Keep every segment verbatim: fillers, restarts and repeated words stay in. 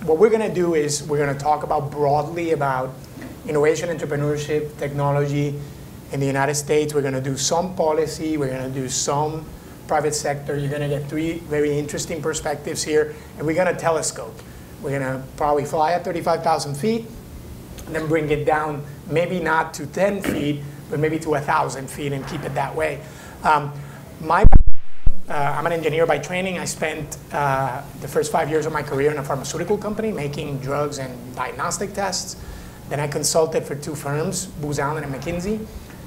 what we're going to do is we're going to talk about broadly about innovation, entrepreneurship, technology in the United States. We're going to do some policy. We're going to do some private sector. You're going to get three very interesting perspectives here. And we're going to telescope. We're going to probably fly at thirty-five thousand feet and then bring it down, maybe not to ten feet, but maybe to one thousand feet and keep it that way. Um, my, uh, I'm an engineer by training. I spent uh, the first five years of my career in a pharmaceutical company making drugs and diagnostic tests. Then I consulted for two firms, Booz Allen and McKinsey.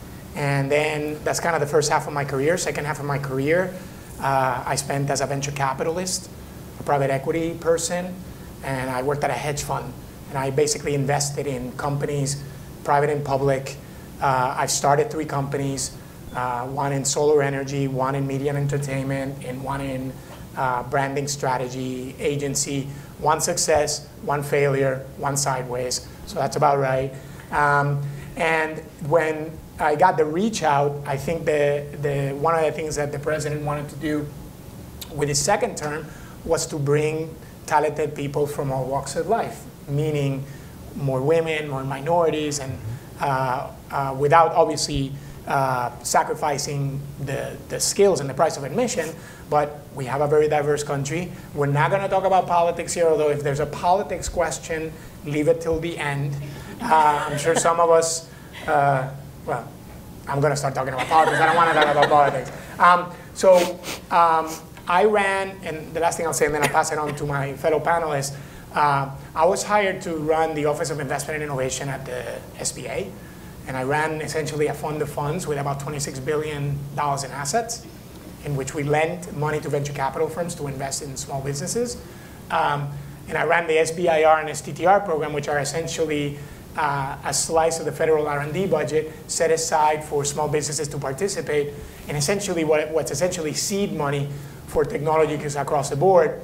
And then that's kind of the first half of my career. Second half of my career, uh, I spent as a venture capitalist, a private equity person, and I worked at a hedge fund. And I basically invested in companies, private and public. Uh, I started three companies, uh, one in solar energy, one in media and entertainment, and one in uh, branding strategy agency. One success, one failure, one sideways. So that's about right. Um, and when I got the reach out, I think the, the, one of the things that the president wanted to do with his second term was to bring talented people from all walks of life, meaning more women, more minorities, and uh, uh, without obviously uh, sacrificing the, the skills and the price of admission. But we have a very diverse country. We're not going to talk about politics here, although if there's a politics question, leave it till the end. Uh, I'm sure some of us, uh, well, I'm going to start talking about politics. I don't want to talk about politics. Um, so um, I ran, and the last thing I'll say, and then I'll pass it on to my fellow panelists. Uh, I was hired to run the Office of Investment and Innovation at the S B A. And I ran essentially a fund of funds with about twenty-six billion dollars in assets, in which we lent money to venture capital firms to invest in small businesses. Um, and I ran the S B I R and S T T R program, which are essentially uh, a slice of the federal R and D budget set aside for small businesses to participate in essentially what, what's essentially seed money for technology across the board.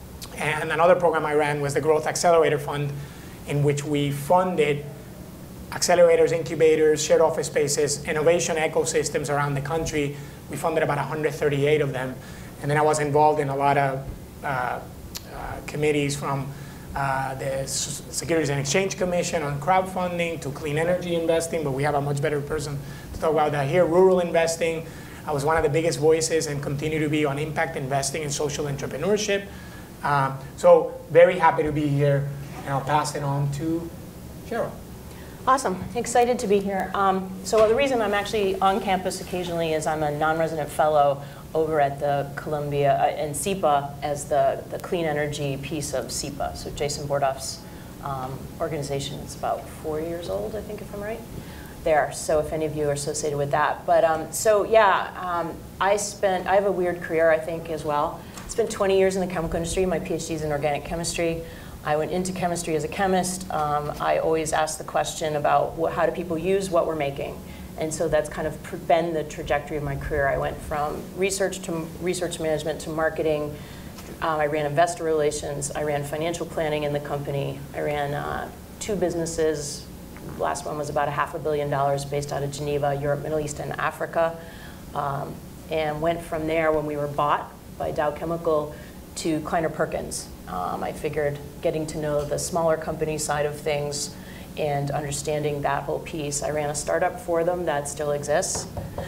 And another program I ran was the Growth Accelerator Fund, in which we funded accelerators, incubators, shared office spaces, innovation ecosystems around the country. We funded about one hundred thirty-eight of them. And then I was involved in a lot of uh, uh, committees, from uh, the Securities and Exchange Commission on crowdfunding to clean energy investing, but we have a much better person to talk about that here. Rural investing. I was one of the biggest voices and continue to be on impact investing and social entrepreneurship. Um, so very happy to be here, and I'll pass it on to Cheryl. Awesome, excited to be here. Um, so the reason I'm actually on campus occasionally is I'm a non-resident fellow over at the Columbia, uh, in SEPA, as the, the clean energy piece of SEPA. So Jason Bordoff's um, organization is about four years old, I think, if I'm right, there. So if any of you are associated with that. But um, so yeah, um, I spent, I have a weird career, I think, as well. I spent twenty years in the chemical industry. My PhD is in organic chemistry. I went into chemistry as a chemist. Um, I always ask the question about what, how do people use what we're making? And so that's kind of been the trajectory of my career. I went from research to research management to marketing. Um, I ran investor relations. I ran financial planning in the company. I ran uh, two businesses. The last one was about a half a billion dollars based out of Geneva, Europe, Middle East, and Africa. Um, and went from there when we were bought by Dow Chemical to Kleiner Perkins. Um, I figured getting to know the smaller company side of things and understanding that whole piece. I ran a startup for them that still exists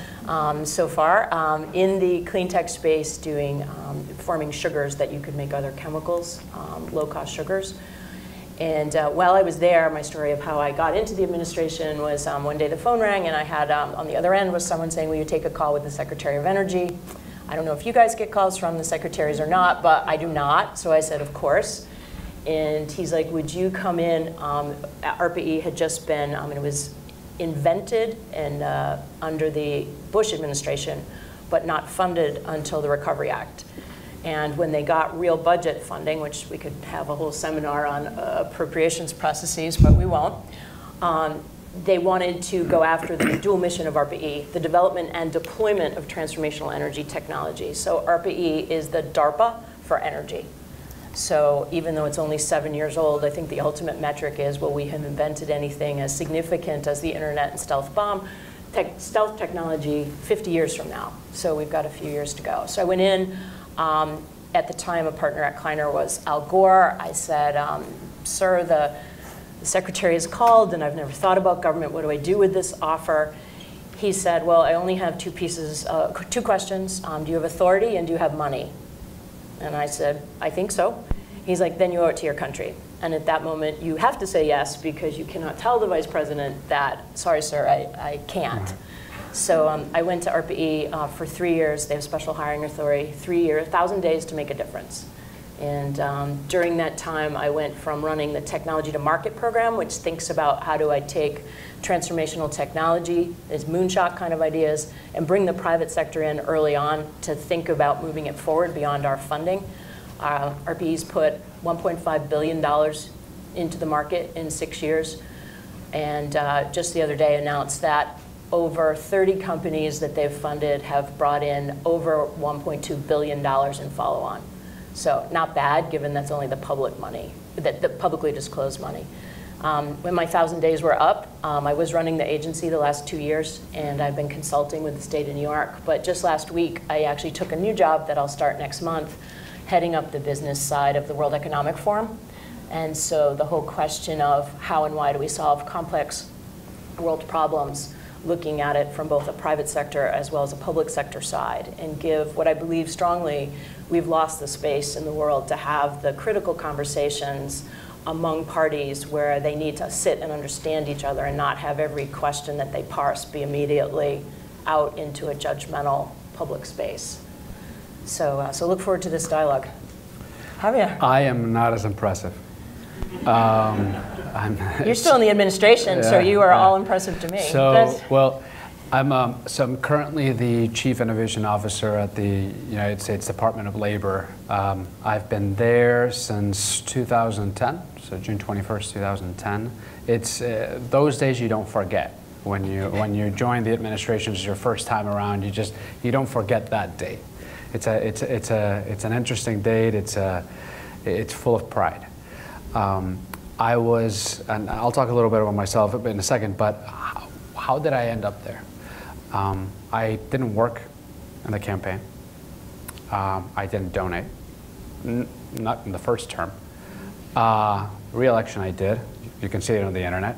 um, so far um, in the clean tech space, doing um, forming sugars that you could make other chemicals, um, low-cost sugars. And uh, while I was there, my story of how I got into the administration was um, one day the phone rang, and I had um, on the other end was someone saying, will you take a call with the Secretary of Energy? I don't know if you guys get calls from the secretaries or not, but I do not. So I said, of course. And he's like, would you come in? Um, ARPA-E had just been, um, it was invented and uh, under the Bush administration, but not funded until the Recovery Act. And when they got real budget funding, which we could have a whole seminar on uh, appropriations processes, but we won't, um, they wanted to go after the dual mission of ARPA-E, the development and deployment of transformational energy technology. So ARPA-E is the DARPA for energy. So even though it's only seven years old, I think the ultimate metric is, will we have invented anything as significant as the internet and stealth bomb, tech, stealth technology fifty years from now? So we've got a few years to go. So I went in, um, at the time, a partner at Kleiner was Al Gore. I said, um, sir, the, the secretary has called, and I've never thought about government. What do I do with this offer? He said, well, I only have two pieces, uh, two questions. Um, do you have authority, and do you have money? And I said, I think so. He's like, then you owe it to your country. And at that moment, you have to say yes, because you cannot tell the vice president that, sorry, sir, I, I can't. So um, I went to ARPA-E uh, for three years. They have special hiring authority, three years, one thousand days to make a difference. And um, during that time, I went from running the Technology to Market program, which thinks about how do I take transformational technology, these moonshot kind of ideas, and bring the private sector in early on to think about moving it forward beyond our funding. Uh, ARPA-E's put one point five billion dollars into the market in six years. And uh, just the other day announced that over thirty companies that they've funded have brought in over one point two billion dollars in follow-on. So not bad, given that's only the public money, that the publicly disclosed money. Um, when my thousand days were up, um, I was running the agency the last two years, and I've been consulting with the state of New York. But just last week, I actually took a new job that I'll start next month, heading up the business side of the World Economic Forum. And so the whole question of how and why do we solve complex world problems, looking at it from both a private sector as well as a public sector side, and give what I believe strongly, we've lost the space in the world to have the critical conversations among parties where they need to sit and understand each other and not have every question that they parse be immediately out into a judgmental public space. So, uh, so look forward to this dialogue. Javier. I am not as impressive. Um, I'm, You're still in the administration, yeah, so you are yeah. all impressive to me. So, That's, well, I'm, um, so I'm currently the Chief Innovation Officer at the United States Department of Labor. Um, I've been there since two thousand ten, so June twenty-first, two thousand ten. It's uh, those days you don't forget. When you, when you join the administration, it's your first time around, you just, you don't forget that date. It's, a, it's, a, it's, a, it's an interesting date, it's, a, it's full of pride. Um, I was, and I'll talk a little bit about myself in a second, but how, how did I end up there? Um, I didn't work in the campaign. Um, I didn't donate, N not in the first term. Uh, re-election I did. You can see it on the internet.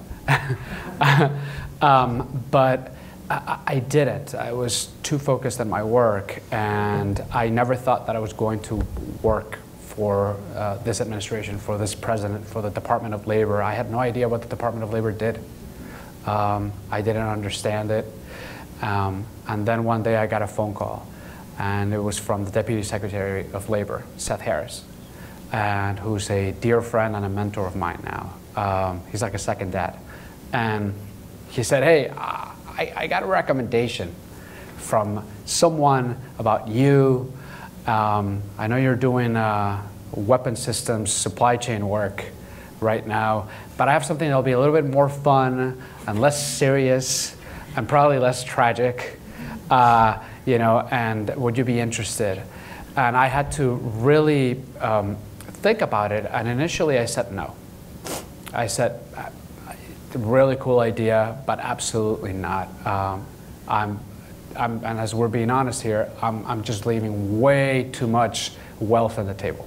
um, but I, I didn't. I was too focused on my work, and I never thought that I was going to work for uh, this administration, for this president, for the Department of Labor. I had no idea what the Department of Labor did. Um, I didn't understand it. Um, and then one day I got a phone call, and it was from the Deputy Secretary of Labor, Seth Harris, and who's a dear friend and a mentor of mine now. Um, he's like a second dad. And he said, hey, I, I got a recommendation from someone about you. Um, I know you're doing uh, weapon systems supply chain work right now, but I have something that'll be a little bit more fun and less serious and probably less tragic, uh, you know, and would you be interested? And I had to really um, think about it, and initially I said no. I said, really cool idea, but absolutely not. Um, I'm, I'm, and as we're being honest here, I'm, I'm just leaving way too much wealth on the table.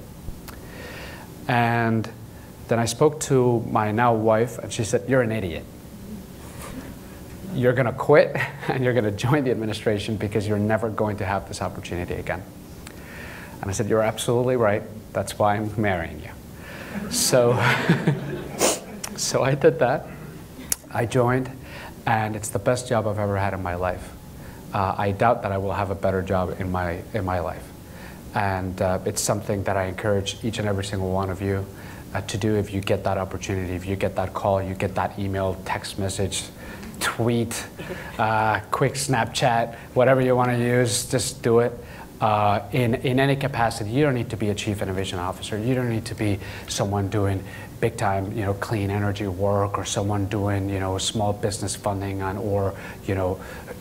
And then I spoke to my now wife, and she said, you're an idiot. You're going to quit, and you're going to join the administration because you're never going to have this opportunity again. And I said, you're absolutely right. That's why I'm marrying you. So, so I did that. I joined, and it's the best job I've ever had in my life. Uh, I doubt that I will have a better job in my, in my life. And uh, it's something that I encourage each and every single one of you uh, to do if you get that opportunity, if you get that call, you get that email, text message, tweet, uh, quick Snapchat, whatever you want to use, just do it. Uh, in, in any capacity. You don't need to be a chief innovation officer. You don't need to be someone doing big time, you know, clean energy work, or someone doing, you know, small business funding on, or, you know,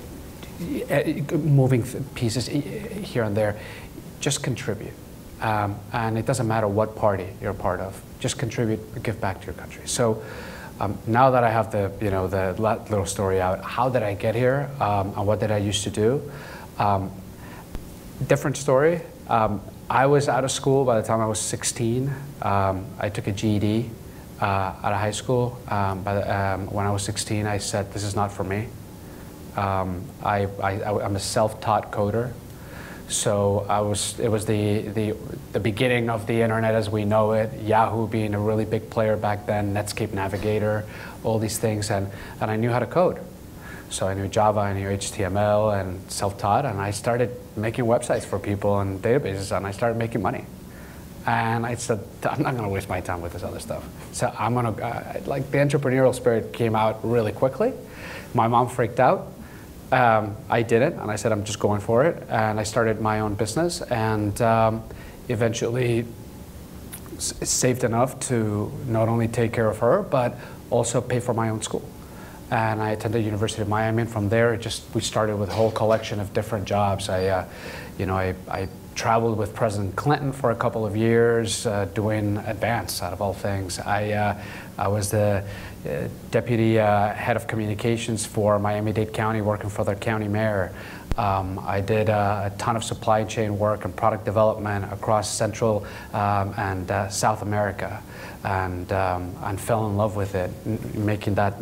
moving pieces here and there. Just contribute. Um, and it doesn't matter what party you're a part of. Just contribute, give back to your country. So um, now that I have the, you know, the little story out, how did I get here, um, and what did I used to do? Um, Different story. Um, I was out of school by the time I was sixteen. Um, I took a G E D uh, out of high school. Um, by the, um, when I was sixteen, I said, this is not for me. Um, I, I, I'm a self-taught coder. So I was, it was the, the, the beginning of the internet as we know it, Yahoo being a really big player back then, Netscape Navigator, all these things, and, and I knew how to code. So I knew Java, I knew H T M L, and self-taught, and I started making websites for people and databases, and I started making money. And I said, I'm not going to waste my time with this other stuff. So I'm going to, uh, like, the entrepreneurial spirit came out really quickly. My mom freaked out. Um, I did it, and I said, I'm just going for it. And I started my own business, and um, eventually s saved enough to not only take care of her, but also pay for my own school. And I attended University of Miami, and from there, it just we started with a whole collection of different jobs. I, uh, you know, I, I traveled with President Clinton for a couple of years, uh, doing advance out of all things. I, uh, I was the uh, deputy uh, head of communications for Miami-Dade County, working for their county mayor. Um, I did uh, a ton of supply chain work and product development across Central um, and uh, South America, and um, and fell in love with it, making that.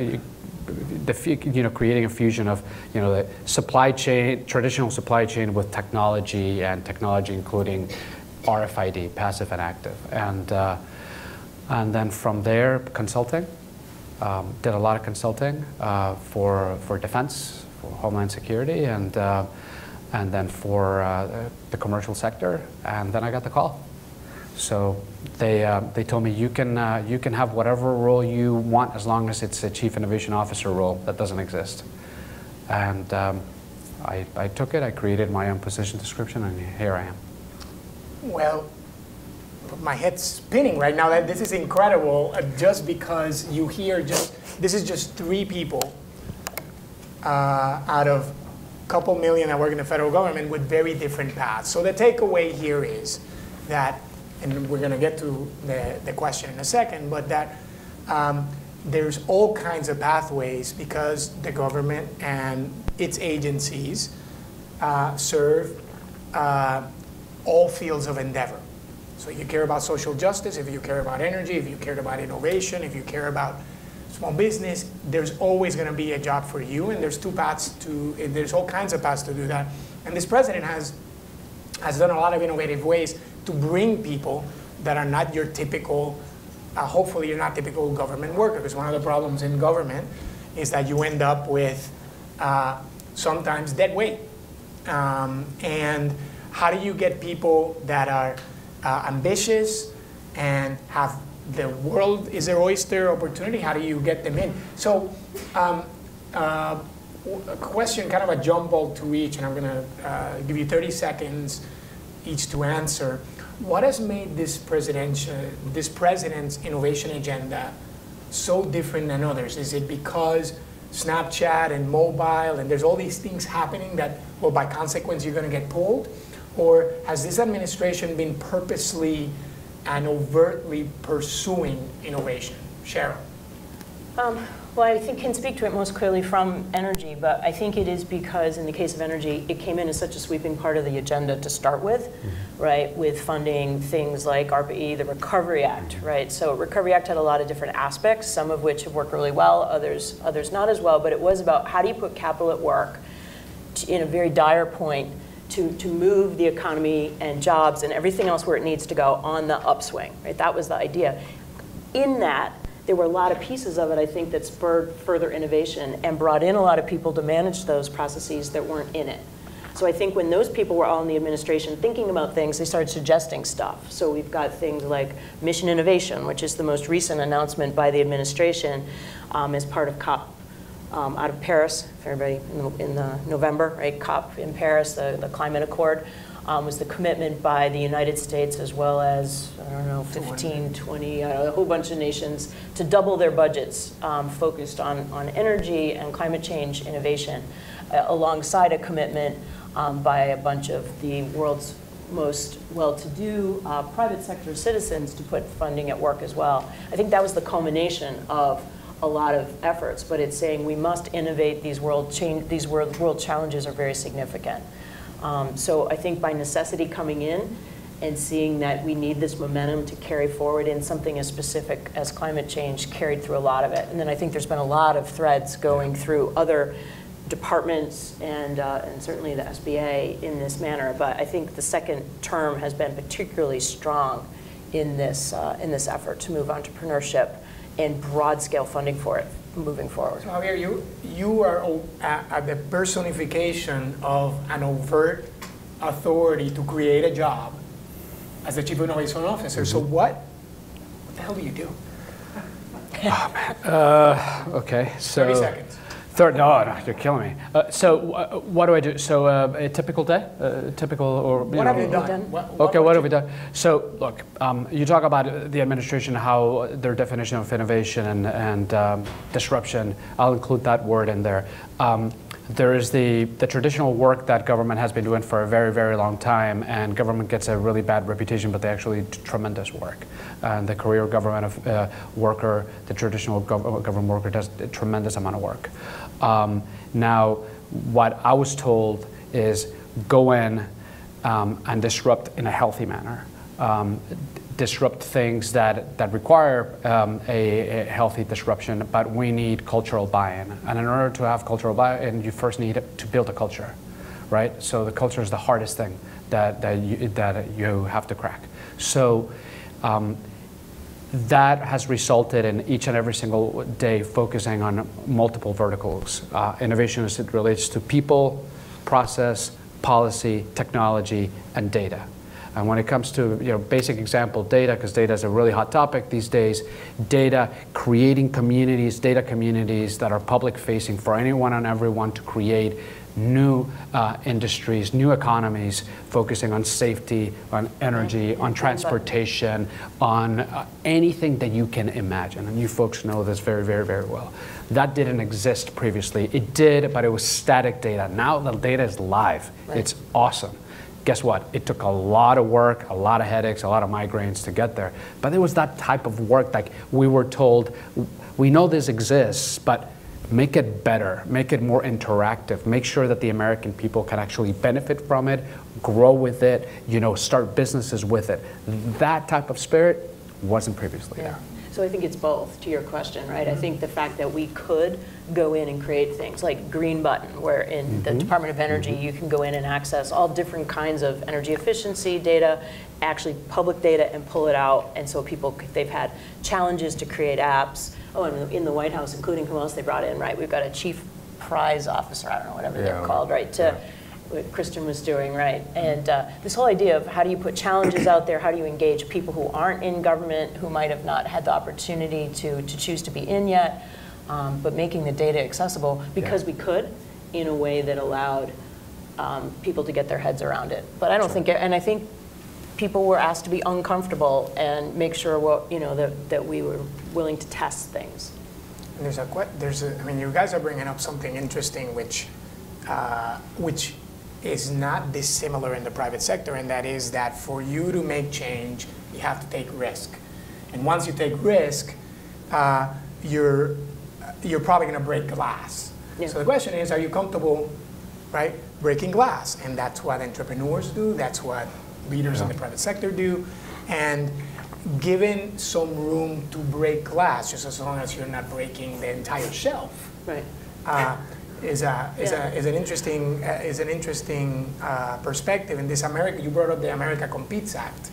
The, you know, creating a fusion of, you know, the supply chain, traditional supply chain with technology, and technology including R F I D, passive and active, and uh, and then from there, consulting. Um, did a lot of consulting uh, for for defense, for Homeland Security, and uh, and then for uh, the commercial sector, and then I got the call. So they, uh, they told me, you can, uh, you can have whatever role you want as long as it's a Chief Innovation Officer role. That doesn't exist. And um, I, I took it, I created my own position description, and here I am. Well, my head's spinning right now. That this is incredible, uh, just because you hear just, this is just three people uh, out of a couple million that work in the federal government with very different paths. So the takeaway here is that, and we're going to get to the, the question in a second, but that um, there's all kinds of pathways because the government and its agencies uh, serve uh, all fields of endeavor. So you care about social justice, if you care about energy, if you care about innovation, if you care about small business, there's always going to be a job for you, and there's two paths to, there's all kinds of paths to do that. And this president has, has done a lot of innovative ways to bring people that are not your typical, uh, hopefully you're not typical government worker, because one of the problems in government is that you end up with uh, sometimes dead weight. Um, and how do you get people that are uh, ambitious and have the world is their oyster opportunity? How do you get them in? So um, uh, a question, kind of a jumble to each, and I'm going to uh, give you thirty seconds each to answer. What has made this presidential, this president's innovation agenda so different than others? Is it because Snapchat and mobile and there's all these things happening that, well, by consequence, you're going to get pulled? Or has this administration been purposely and overtly pursuing innovation? Cheryl. Um, well, I think can speak to it most clearly from energy, but I think it is because in the case of energy, it came in as such a sweeping part of the agenda to start with, mm-hmm. right, with funding things like ARPA-E, the Recovery Act, right? So Recovery Act had a lot of different aspects, some of which have worked really well, others, others not as well, but it was about how do you put capital at work to, in a very dire point to, to move the economy and jobs and everything else where it needs to go on the upswing, right? That was the idea. In that, there were a lot of pieces of it, I think, that spurred further innovation and brought in a lot of people to manage those processes that weren't in it. So I think when those people were all in the administration thinking about things, they started suggesting stuff. So we've got things like Mission Innovation, which is the most recent announcement by the administration um, as part of COP um, out of Paris, for everybody in the, in the November, right? COP in Paris, the, the climate accord. Um, was the commitment by the United States as well as, I don't know, fifteen, twenty, uh, a whole bunch of nations to double their budgets um, focused on, on energy and climate change innovation, uh, alongside a commitment um, by a bunch of the world's most well-to-do uh, private sector citizens to put funding at work as well. I think that was the culmination of a lot of efforts, but it's saying we must innovate. These world, change, these world, world challenges are very significant. Um, so I think by necessity coming in, and seeing that we need this momentum to carry forward in something as specific as climate change carried through a lot of it. And then I think there's been a lot of threads going through other departments and, uh, and certainly the S B A in this manner. But I think the second term has been particularly strong in this, uh, in this effort to move entrepreneurship and broad-scale funding for it moving forward. So Javier, you, you are at, at the personification of an overt authority to create a job as the Chief Innovation Officer. Mm-hmm. So what, what the hell do you do? Oh, man. Uh, okay, so. thirty seconds. Third, no, no, you're killing me. Uh, so uh, what do I do? So uh, a typical day, uh, typical or you what know, have you done? What, what okay, what you have we done? So look, um, you talk about the administration, how their definition of innovation and, and um, disruption. I'll include that word in there. Um, there is the, the traditional work that government has been doing for a very, very long time, and government gets a really bad reputation, but they actually do tremendous work. And the career government of, uh, worker, the traditional gov government worker does a tremendous amount of work. Um, now, what I was told is go in um, and disrupt in a healthy manner. Um, disrupt things that, that require um, a, a healthy disruption, but we need cultural buy-in. And in order to have cultural buy-in, you first need to build a culture, right? So the culture is the hardest thing that, that, you, that you have to crack. So um, that has resulted in each and every single day focusing on multiple verticals. Uh, innovation as it relates to people, process, policy, technology, and data. And when it comes to, you know, basic example, data, because data is a really hot topic these days, data, creating communities, data communities that are public facing for anyone and everyone to create new uh, industries, new economies, focusing on safety, on energy, on transportation, on uh, anything that you can imagine. And you folks know this very, very, very well. That didn't exist previously. It did, but it was static data. Now the data is live. Right. It's awesome. Guess what? It took a lot of work, a lot of headaches, a lot of migraines to get there. But it was that type of work, like we were told, we know this exists, but make it better, make it more interactive, make sure that the American people can actually benefit from it, grow with it, you know, start businesses with it. That type of spirit wasn't previously yeah. there. So I think it's both, to your question, right? Mm-hmm. I think the fact that we could go in and create things like Green Button, where in mm-hmm. the Department of Energy, mm-hmm. you can go in and access all different kinds of energy efficiency data, actually public data, and pull it out. And so people, they've had challenges to create apps. Oh, and in the White House, including who else they brought in, right? We've got a chief prize officer, I don't know, whatever yeah. they're called, right? To, yeah. what Kristen was doing, right? And uh, this whole idea of how do you put challenges out there, how do you engage people who aren't in government, who might have not had the opportunity to, to choose to be in yet, um, but making the data accessible because yeah. we could in a way that allowed um, people to get their heads around it. But I don't sure. think, and I think people were asked to be uncomfortable and make sure what, you know, that, that we were willing to test things. And there's a, there's a, I mean, you guys are bringing up something interesting which, uh, which is not dissimilar in the private sector, and that is that for you to make change, you have to take risk. And once you take risk, uh, you're, you're probably going to break glass. Yeah. So the question is, are you comfortable, right, breaking glass? And that's what entrepreneurs do. That's what leaders yeah. in the private sector do. And given some room to break glass, just as long as you're not breaking the entire shelf, right? Uh, is a is yeah. a is an interesting uh, is an interesting uh, perspective in this America. You brought up the America Competes Act,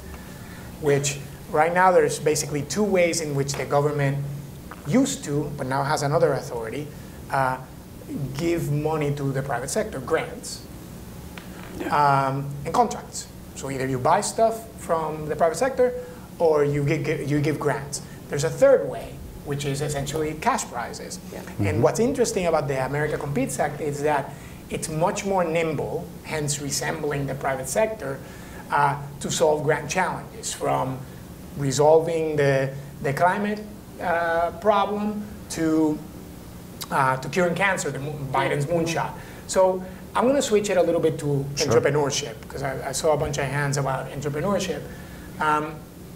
which right now there's basically two ways in which the government used to, but now has another authority, uh, give money to the private sector, grants yeah. um, and contracts. So either you buy stuff from the private sector, or you give, you give grants. There's a third way, which is essentially cash prizes. Yeah. Mm-hmm. And what's interesting about the America Competes Act is that it's much more nimble, hence resembling the private sector, uh, to solve grand challenges, from resolving the, the climate uh, problem to, uh, to curing cancer, the Biden's moonshot. So I'm going to switch it a little bit to sure. entrepreneurship, because I, I saw a bunch of hands about entrepreneurship. Um,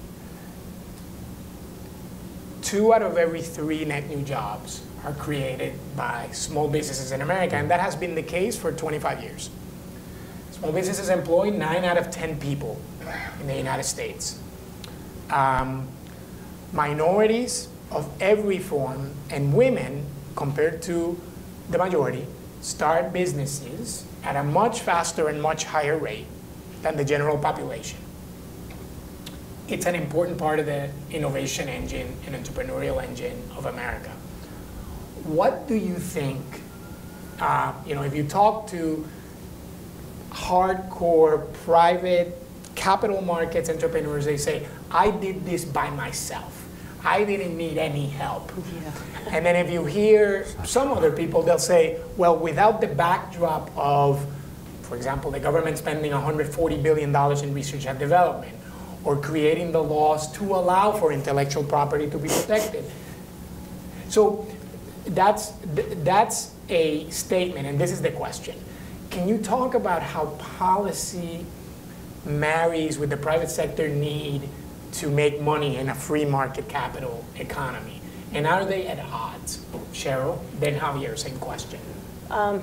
Two out of every three net new jobs are created by small businesses in America, and that has been the case for twenty-five years. Small businesses employ nine out of ten people in the United States. Um, minorities of every form and women, compared to the majority, start businesses at a much faster and much higher rate than the general population. It's an important part of the innovation engine and entrepreneurial engine of America. What do you think, uh, you know, if you talk to hardcore private capital markets entrepreneurs, they say, I did this by myself. I didn't need any help. Yeah. And then if you hear some other people, they'll say, well, without the backdrop of, for example, the government spending one hundred forty billion dollars in research and development, or creating the laws to allow for intellectual property to be protected. So that's, that's a statement, and this is the question. Can you talk about how policy marries with the private sector need to make money in a free market capital economy? And are they at odds? Cheryl, then Javier, same question. Um,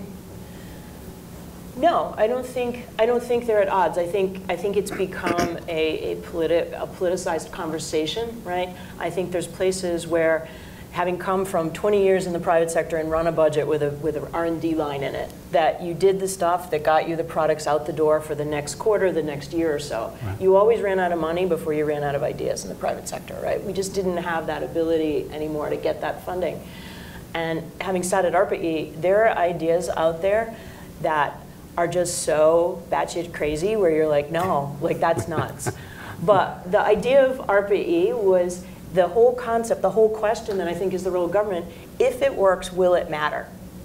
no, I don't think I don't think they're at odds. I think I think it's become a a, politi a politicized conversation, right? I think there's places where, having come from twenty years in the private sector and run a budget with a with an R and D line in it, that you did the stuff that got you the products out the door for the next quarter, the next year or so. Right. You always ran out of money before you ran out of ideas in the private sector, right? We just didn't have that ability anymore to get that funding. And having sat at ARPA-E, there are ideas out there that are just so batshit crazy where you're like, no, like that's nuts. But the idea of ARPA-E was the whole concept, the whole question that I think is the role of government, if it works, will it matter?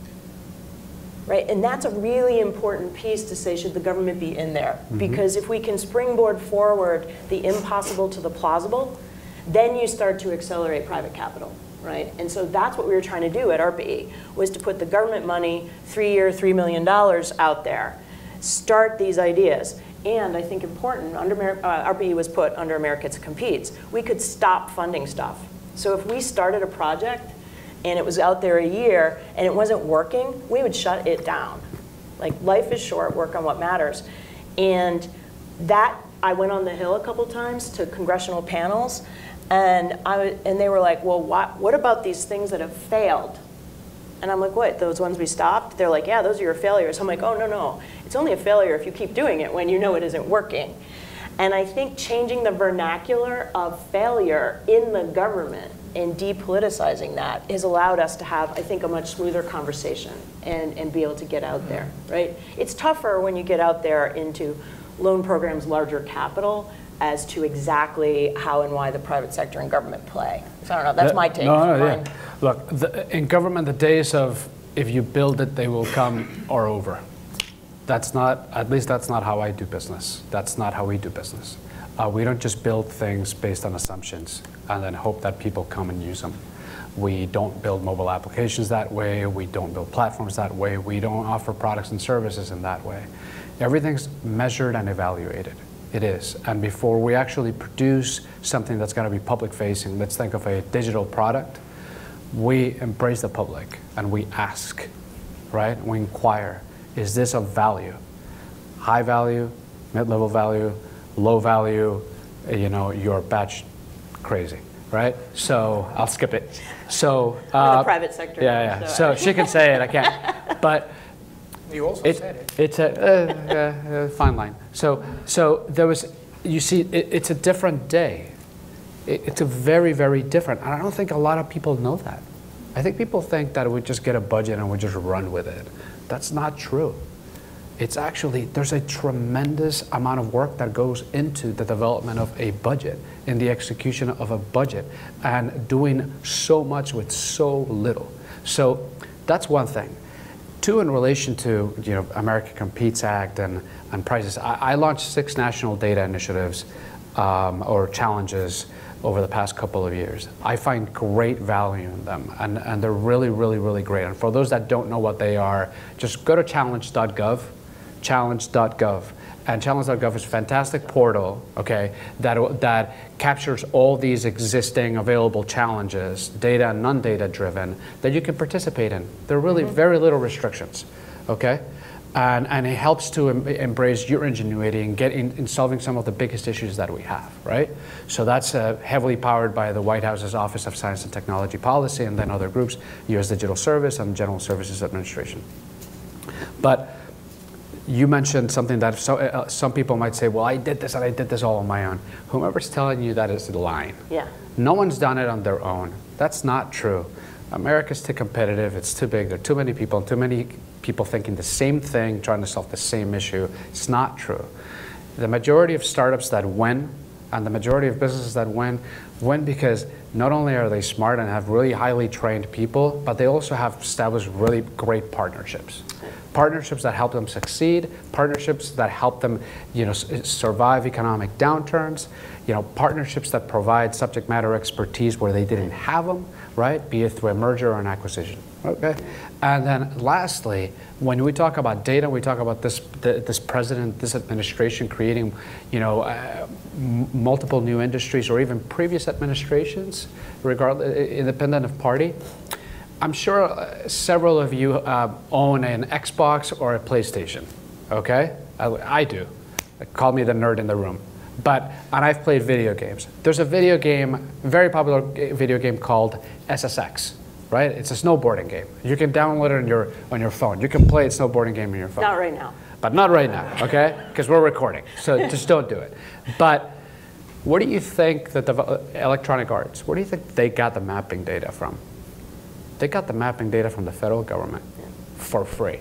Right? And that's a really important piece to say, should the government be in there? Mm-hmm. Because if we can springboard forward the impossible to the plausible, then you start to accelerate private capital, right? And so that's what we were trying to do at ARPA-E, was to put the government money, three-year, three million dollars out there, start these ideas. And I think important, under, uh, ARPA-E was put under America Competes. We could stop funding stuff. So if we started a project and it was out there a year and it wasn't working, we would shut it down. Like, life is short, work on what matters. And that, I went on the Hill a couple times to congressional panels, and, I, and they were like, well, what, what about these things that have failed? And I'm like, what, those ones we stopped? They're like, yeah, those are your failures. I'm like, oh, no, no. It's only a failure if you keep doing it when you know it isn't working. And I think changing the vernacular of failure in the government and depoliticizing that has allowed us to have, I think, a much smoother conversation and, and be able to get out there, right? It's tougher when you get out there into loan programs, larger capital, as to exactly how and why the private sector and government play. So I don't know, that's my take. No, no, yeah. Look, the, in government, the days of if you build it, they will come are over. That's not, at least that's not how I do business. That's not how we do business. Uh, we don't just build things based on assumptions and then hope that people come and use them. We don't build mobile applications that way. We don't build platforms that way. We don't offer products and services in that way. Everything's measured and evaluated. It is. And before we actually produce something that's going to be public facing, let's think of a digital product, we embrace the public and we ask, right? We inquire, is this of value? High value, mid-level value, low value, you know, you're batch crazy, right? So I'll skip it. So uh, the private sector. Yeah, yeah. So, so she can say it, I can't. But you also it, said it. It's a uh, uh, fine line. So, so there was, you see, it, it's a different day. It, it's a very, very different. And I don't think a lot of people know that. I think people think that we just get a budget and we just run with it. That's not true. It's actually, there's a tremendous amount of work that goes into the development of a budget, in the execution of a budget, and doing so much with so little. So that's one thing. Two, in relation to, you know, America Competes Act and, and prices, I, I launched six national data initiatives um, or challenges over the past couple of years. I find great value in them, and, and they're really, really, really great. And for those that don't know what they are, just go to challenge dot gov, challenge dot gov. And challenge dot gov is a fantastic portal, okay, that, that captures all these existing available challenges, data and non-data driven, that you can participate in. There are really mm-hmm. very little restrictions, okay? And, and it helps to em embrace your ingenuity and get in, in solving some of the biggest issues that we have, right? So that's uh, heavily powered by the White House's Office of Science and Technology Policy, and then other groups, U S Digital Service and General Services Administration. But you mentioned something that so, uh, some people might say, well, I did this and I did this all on my own. Whomever's telling you that is lying. Yeah. No one's done it on their own. That's not true. America's too competitive, it's too big, there are too many people, too many people thinking the same thing, trying to solve the same issue. It's not true. The majority of startups that win, and the majority of businesses that win, win because not only are they smart and have really highly trained people, but they also have established really great partnerships. Partnerships that help them succeed, partnerships that help them, you know, survive economic downturns, you know, partnerships that provide subject matter expertise where they didn't have them, right? Be it through a merger or an acquisition, okay? And then lastly, when we talk about data, we talk about this, the, this president, this administration creating, you know, uh, m multiple new industries or even previous administrations, regardless, independent of party. I'm sure uh, several of you uh, own an Xbox or a PlayStation, okay? I, I do. Call me the nerd in the room. But, and I've played video games. There's a video game, very popular video game called S S X, right? It's a snowboarding game. You can download it on your, on your phone. You can play a snowboarding game on your phone. Not right now. But not right now, okay? Because we're recording, so just don't do it. But where do you think that the uh, Electronic Arts, where do you think they got the mapping data from? They got the mapping data from the federal government for free.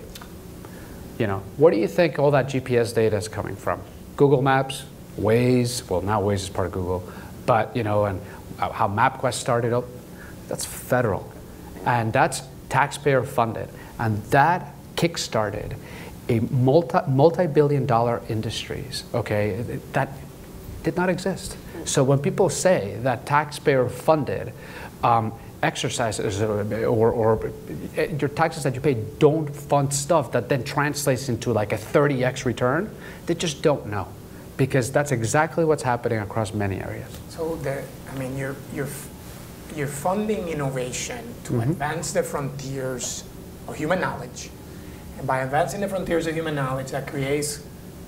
You know, where do you think all that G P S data is coming from? Google Maps, Waze, well now Waze is part of Google, but you know, and how MapQuest started up, that's federal. And that's taxpayer funded. And that kickstarted a multi, multi-billion dollar industries, okay, that did not exist. So when people say that taxpayer funded um, exercises or, or, or your taxes that you pay don't fund stuff that then translates into like a thirty X return, they just don't know. Because that's exactly what's happening across many areas. So, the, I mean, you're, you're, you're funding innovation to mm-hmm. advance the frontiers of human knowledge. And by advancing the frontiers of human knowledge, that creates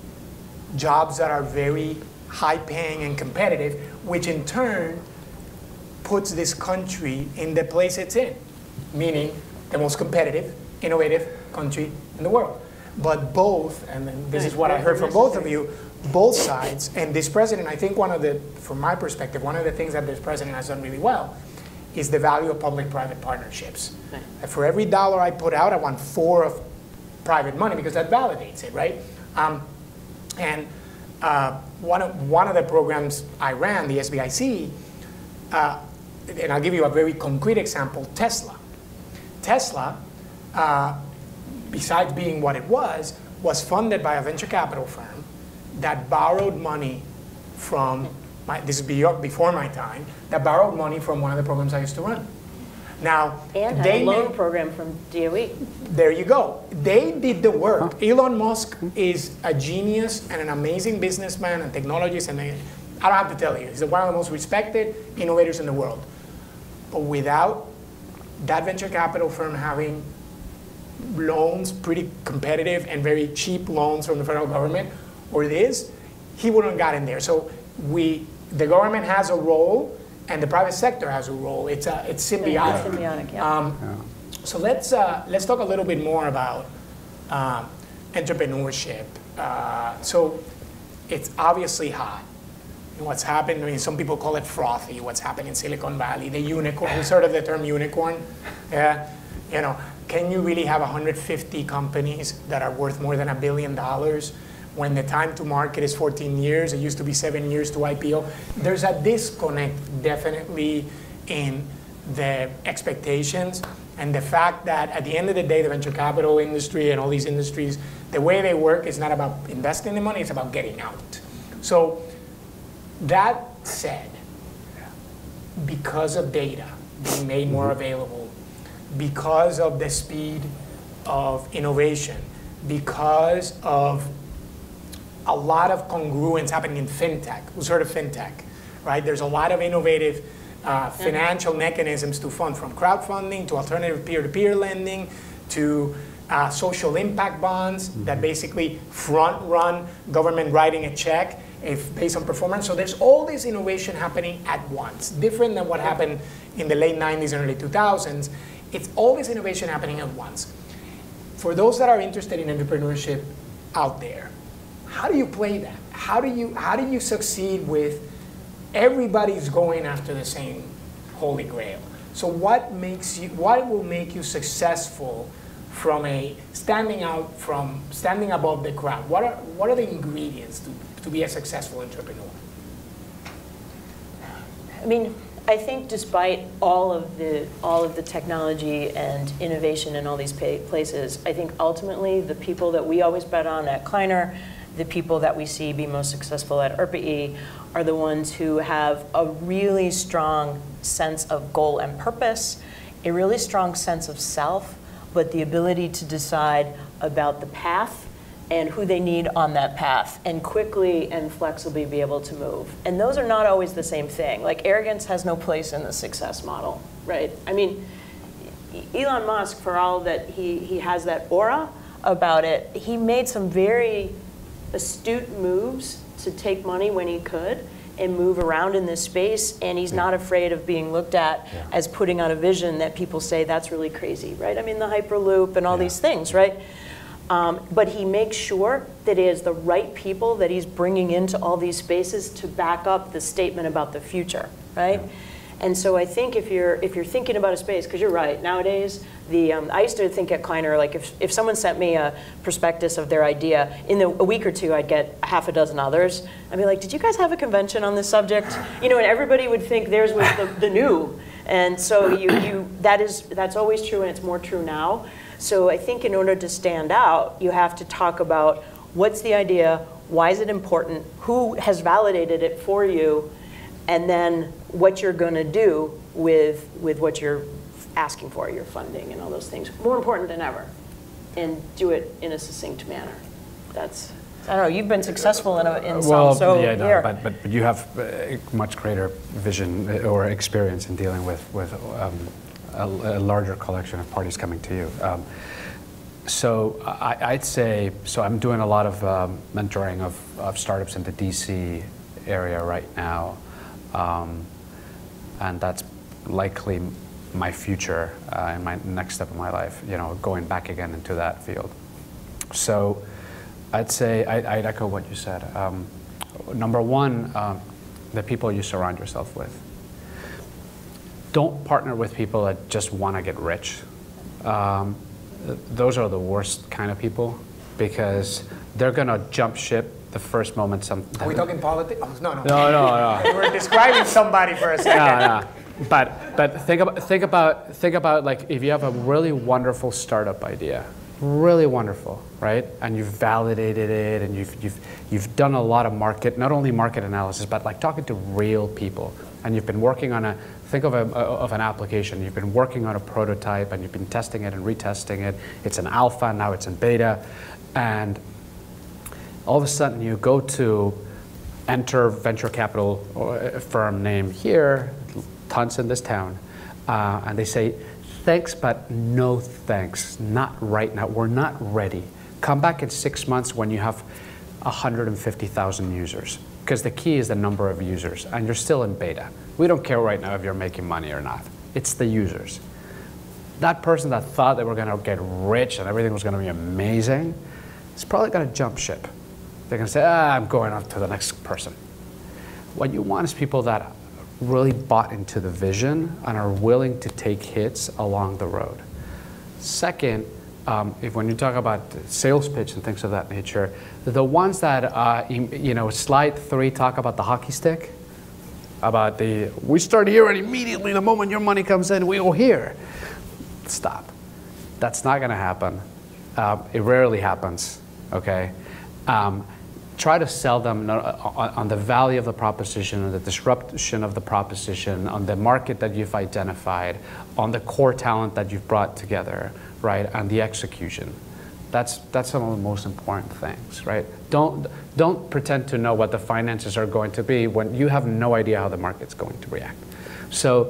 jobs that are very high-paying and competitive, which in turn puts this country in the place it's in, meaning the most competitive, innovative country in the world. But both, and this is what I heard from both of you, both sides, and this president, I think one of the, from my perspective, one of the things that this president has done really well is the value of public-private partnerships. Right. For every dollar I put out, I want four of private money because that validates it, right? Um, and uh, one, of, one of the programs I ran, the S B I C, uh, and I'll give you a very concrete example, Tesla. Tesla, uh, besides being what it was, was funded by a venture capital firm that borrowed money from, my, this is before my time, that borrowed money from one of the programs I used to run. Now, and had they a loan made, program from D O E. There you go. They did the work. Huh? Elon Musk is a genius and an amazing businessman and technologist, and they, I don't have to tell you, he's one of the most respected innovators in the world. But without that venture capital firm having loans, pretty competitive and very cheap loans from the federal government, or it is, he wouldn't have gotten there. So we, the government has a role, and the private sector has a role. It's a, it's symbiotic. Yeah, it's symbiotic, yeah. Um, yeah. So let's uh, let's talk a little bit more about uh, entrepreneurship. Uh, so it's obviously hot. And what's happened? I mean, some people call it frothy. What's happened in Silicon Valley? The unicorn. Who's heard of the term unicorn? Yeah. You know, can you really have one hundred fifty companies that are worth more than a billion dollars? When the time to market is fourteen years, it used to be seven years to I P O. There's a disconnect definitely in the expectations and the fact that at the end of the day, the venture capital industry and all these industries, the way they work is not about investing the money, it's about getting out. So that said, because of data being made more available, because of the speed of innovation, because of a lot of congruence happening in fintech. Who's heard of fintech, right? There's a lot of innovative uh, financial mechanisms to fund, from crowdfunding to alternative peer-to-peer lending to uh, social impact bonds mm-hmm. that basically front run government writing a check if based on performance. So there's all this innovation happening at once, different than what happened in the late nineties and early two thousands. It's all this innovation happening at once. For those that are interested in entrepreneurship out there, how do you play that? How do you, how do you succeed with everybody's going after the same holy grail? So what makes you, what will make you successful from a standing out from, standing above the crowd? What are, what are the ingredients to, to be a successful entrepreneur? I mean, I think despite all of the all of the technology and innovation in all these places, I think ultimately the people that we always bet on at Kleiner, the people that we see be most successful at ARPA-E, are the ones who have a really strong sense of goal and purpose, a really strong sense of self, but the ability to decide about the path and who they need on that path, and quickly and flexibly be able to move. And those are not always the same thing. Like, arrogance has no place in the success model, right? I mean, Elon Musk, for all that he, he has that aura about it, he made some very astute moves to take money when he could and move around in this space, and he's yeah. not afraid of being looked at yeah. as putting out a vision that people say, that's really crazy, right? I mean, the Hyperloop and all yeah. these things, right? Um, but he makes sure that he has the right people that he's bringing into all these spaces to back up the statement about the future, right? Yeah. And so I think if you're if you're thinking about a space, because you're right, nowadays, the um, I used to think at Kleiner, like if, if someone sent me a prospectus of their idea, in the, a week or two I'd get half a dozen others. I'd be like, did you guys have a convention on this subject? You know, and everybody would think theirs was the, the new. And so you, you that is that's always true, and it's more true now. So I think in order to stand out, you have to talk about what's the idea, why is it important, who has validated it for you, and then what you're going to do with, with what you're asking for, your funding and all those things. More important than ever. And do it in a succinct manner. That's, I don't know, you've been successful in, a, in some, well, so yeah, no, here. But, but, but you have a much greater vision or experience in dealing with, with um, a, a larger collection of parties coming to you. Um, so I, I'd say, so I'm doing a lot of um, mentoring of, of startups in the D C area right now. Um, and that's likely my future uh, and my next step in my life, you know, going back again into that field. So I'd say, I, I'd echo what you said. Um, number one, um, the people you surround yourself with. Don't partner with people that just want to get rich. Um, those are the worst kind of people, because they're going to jump ship the first moment some. Are we talking politics? Oh, no, no. No, no, no. You were describing somebody for a second. No, no. But but think about think about think about like if you have a really wonderful startup idea, really wonderful, right? And you've validated it, and you've you've you've done a lot of market, not only market analysis, but like talking to real people. And you've been working on a think of a of an application. You've been working on a prototype, and you've been testing it and retesting it. It's in alpha, now it's in beta, and all of a sudden you go to enter venture capital firm name here, tons in this town, uh, and they say, thanks, but no thanks, not right now, we're not ready. Come back in six months when you have one hundred fifty thousand users, because the key is the number of users, and you're still in beta. We don't care right now if you're making money or not. It's the users. That person that thought they were going to get rich and everything was going to be amazing is probably going to jump ship. They're going to say, ah, I'm going on to the next person. What you want is people that really bought into the vision and are willing to take hits along the road. Second, um, if when you talk about sales pitch and things of that nature, the ones that, uh, you know, slide three talk about the hockey stick, about the, we start here and immediately the moment your money comes in, we go here. Stop. That's not going to happen. Um, it rarely happens, okay? Um, try to sell them on the value of the proposition, on the disruption of the proposition, on the market that you've identified, on the core talent that you've brought together, right, and the execution. That's, that's some of the most important things, right? Don't, don't pretend to know what the finances are going to be when you have no idea how the market's going to react. So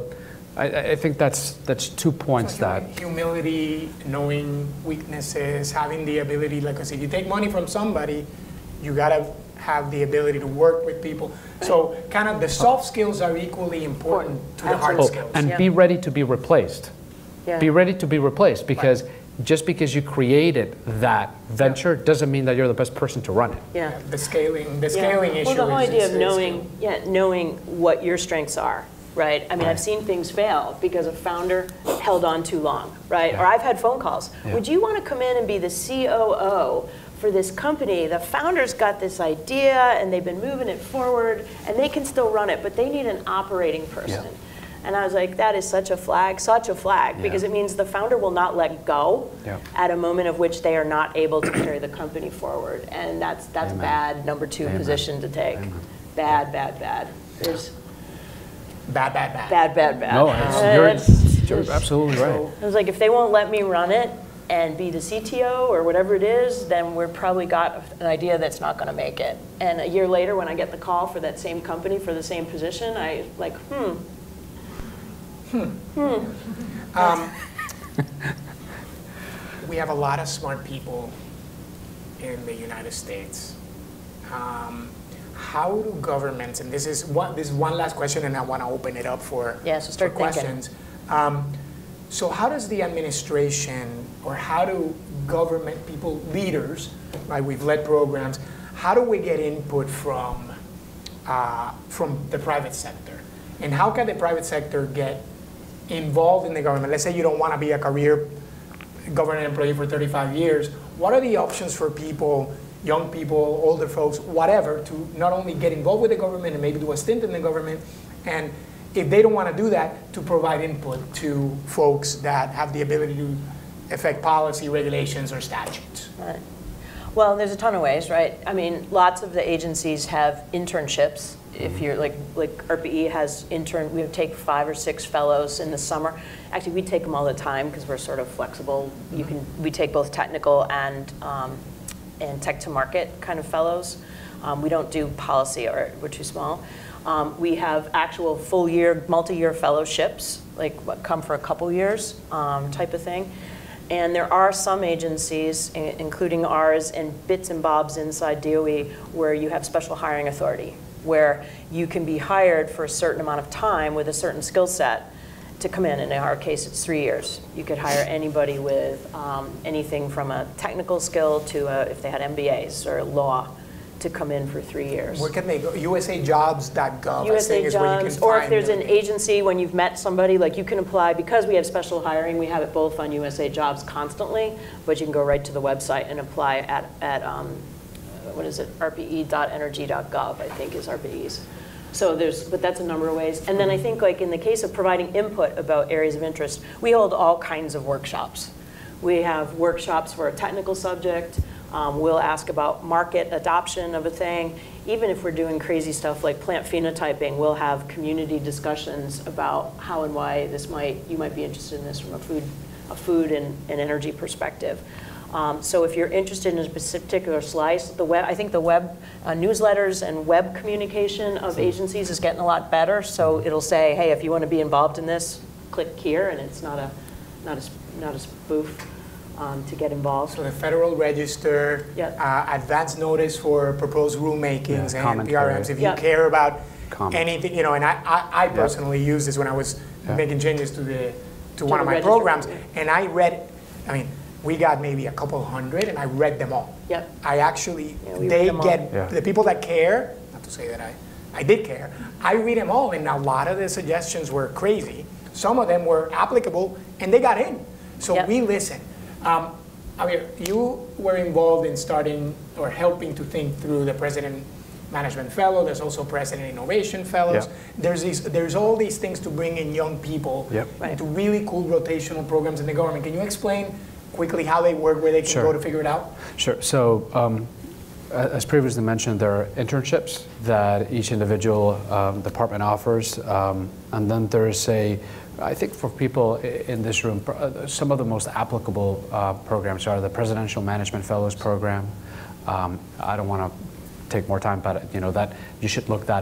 I, I think that's that's two points So that humility, knowing weaknesses, having the ability, like I said, you take money from somebody, you gotta have the ability to work with people. So kind of the soft skills are equally important to the hard oh, skills. and Yeah. be ready to be replaced. Yeah. Be ready to be replaced, because just because you created that venture doesn't mean that you're the best person to run it. Yeah. The scaling, the Yeah. scaling issue. Well, the whole is- idea is- of is knowing, yeah, knowing what your strengths are, right? I mean, I've seen things fail because a founder held on too long, right? Yeah. Or I've had phone calls. Yeah. Would you want to come in and be the C O O for this company? The founder's got this idea and they've been moving it forward and they can still run it, but they need an operating person. Yeah. And I was like, that is such a flag, such a flag, Yeah. because it means the founder will not let go Yeah. at a moment of which they are not able to carry the company forward. And that's that's Amen. bad number two Amen. position to take. Amen. Bad, bad, bad. There's Bad, bad, bad. bad, bad, bad. No, it's, Uh, you're, it's- you're absolutely right. I was like, if they won't let me run it and be the C T O or whatever it is, then we're probably got an idea that's not going to make it. And a year later, when I get the call for that same company for the same position, I like, hmm. Um, we have a lot of smart people in the United States. Um, how do governments, and this is one, this is one last question, and I want to open it up for, Yeah, so start for thinking. questions. Um, so how does the administration, or how do government people, leaders, right, we've led programs, how do we get input from, uh, from the private sector? And how can the private sector get involved in the government? Let's say you don't want to be a career government employee for thirty-five years. What are the options for people, young people, older folks, whatever, to not only get involved with the government and maybe do a stint in the government, and if they don't want to do that, to provide input to folks that have the ability to affect policy, regulations, or statutes? Right. Well, there's a ton of ways, right? I mean, lots of the agencies have internships. If you're like, like ARPA-E has intern, we take five or six fellows in the summer. Actually, we take them all the time because we're sort of flexible. You can, we take both technical and um, and tech to market kind of fellows. Um, we don't do policy, or we're too small. Um, we have actual full year, multi-year fellowships, like what come for a couple years um, type of thing. And there are some agencies, i- including ours, and bits and bobs inside D O E, where you have special hiring authority, where you can be hired for a certain amount of time with a certain skill set to come in. In our case, it's three years. You could hire anybody with um, anything from a technical skill to a, if they had M B As or law, to come in for three years. Where can they go? U S A jobs dot gov, I U S think, A is where you Jobs, can or if find there's an everything. agency, when you've met somebody, like you can apply, because we have special hiring, we have it both on U S A Jobs constantly, but you can go right to the website and apply at, at um, what is it, R P E dot energy dot gov, I think is R P E's. So there's, but that's a number of ways. And then I think like in the case of providing input about areas of interest, we hold all kinds of workshops. We have workshops for a technical subject. Um, we'll ask about market adoption of a thing. Even if we're doing crazy stuff like plant phenotyping, we'll have community discussions about how and why this might, you might be interested in this from a food, a food and, and energy perspective. Um, so if you're interested in a particular slice, the web, I think the web uh, newsletters and web communication of agencies is getting a lot better. So it'll say, hey, if you want to be involved in this, click here, and it's not a, not a, not a spoof. Um, to get involved. So the Federal Register, Yep. uh, advance notice for proposed rulemakings, Yeah, and P R Ms. commentary. If you Yep. care about Comment. anything, you know, and I, I, I personally used this when I was Yeah. making changes to the to one the of my register, programs, yeah. and I read, I mean, we got maybe a couple hundred, and I read them all. Yep. I actually, Yeah, we read they them all. get, Yeah. the people that care, not to say that I, I did care, I read them all, and a lot of the suggestions were crazy. Some of them were applicable, and they got in. So Yep. we listen. Um, Javier, you were involved in starting or helping to think through the President Management Fellow. There's also President Innovation Fellows. Yep. There's these, there's all these things to bring in young people Yep. Right. into really cool rotational programs in the government. Can you explain quickly how they work, where they can Sure. go to figure it out? Sure. So, um, a- as previously mentioned, there are internships that each individual um, department offers, um, and then there's a, I think for people i- in this room, pr- uh, some of the most applicable uh, programs are the Presidential Management Fellows Program. Um, I don't want to take more time, but you know that you should look that up.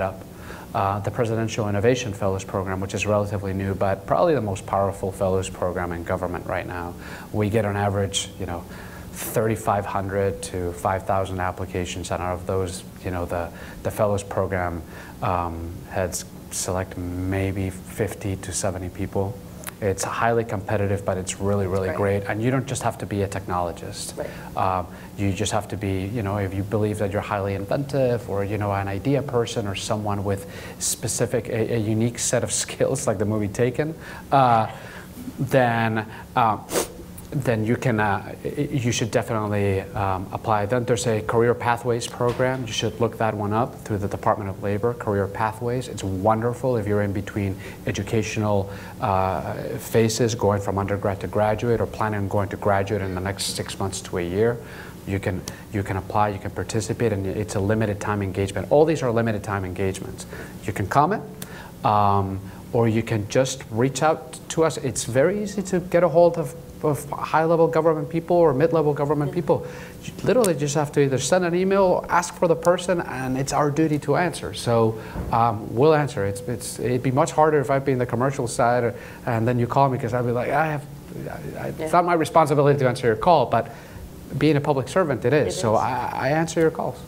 uh, the Presidential Innovation Fellows Program, which is relatively new, but probably the most powerful fellows program in government right now. We get on average, you know, thirty-five hundred to five thousand applications, and out of those, you know, the, the fellows program um, heads select maybe fifty to seventy people. It's highly competitive, but it's really, really Right. great. And you don't just have to be a technologist. Right. Um, you just have to be, you know, if you believe that you're highly inventive, or, you know, an idea person, or someone with specific, a, a unique set of skills, like the movie Taken, uh, then uh, then you can, uh, you should definitely um, apply. Then there's a career pathways program. You should look that one up through the Department of Labor, career pathways. It's wonderful if you're in between educational uh, phases, going from undergrad to graduate, or planning on going to graduate in the next six months to a year. You can, you can apply, you can participate, and it's a limited time engagement. All these are limited time engagements. You can comment, um, or you can just reach out to us. It's very easy to get a hold of of high-level government people or mid-level government people. You literally just have to either send an email or ask for the person, and it's our duty to answer. So um, we'll answer. It's, it's, it'd be much harder if I'd be in the commercial side, or, and then you call me, because I'd be like, I have, I, I, it's not my responsibility to answer your call, but being a public servant, it is. It so is. I, I answer your calls.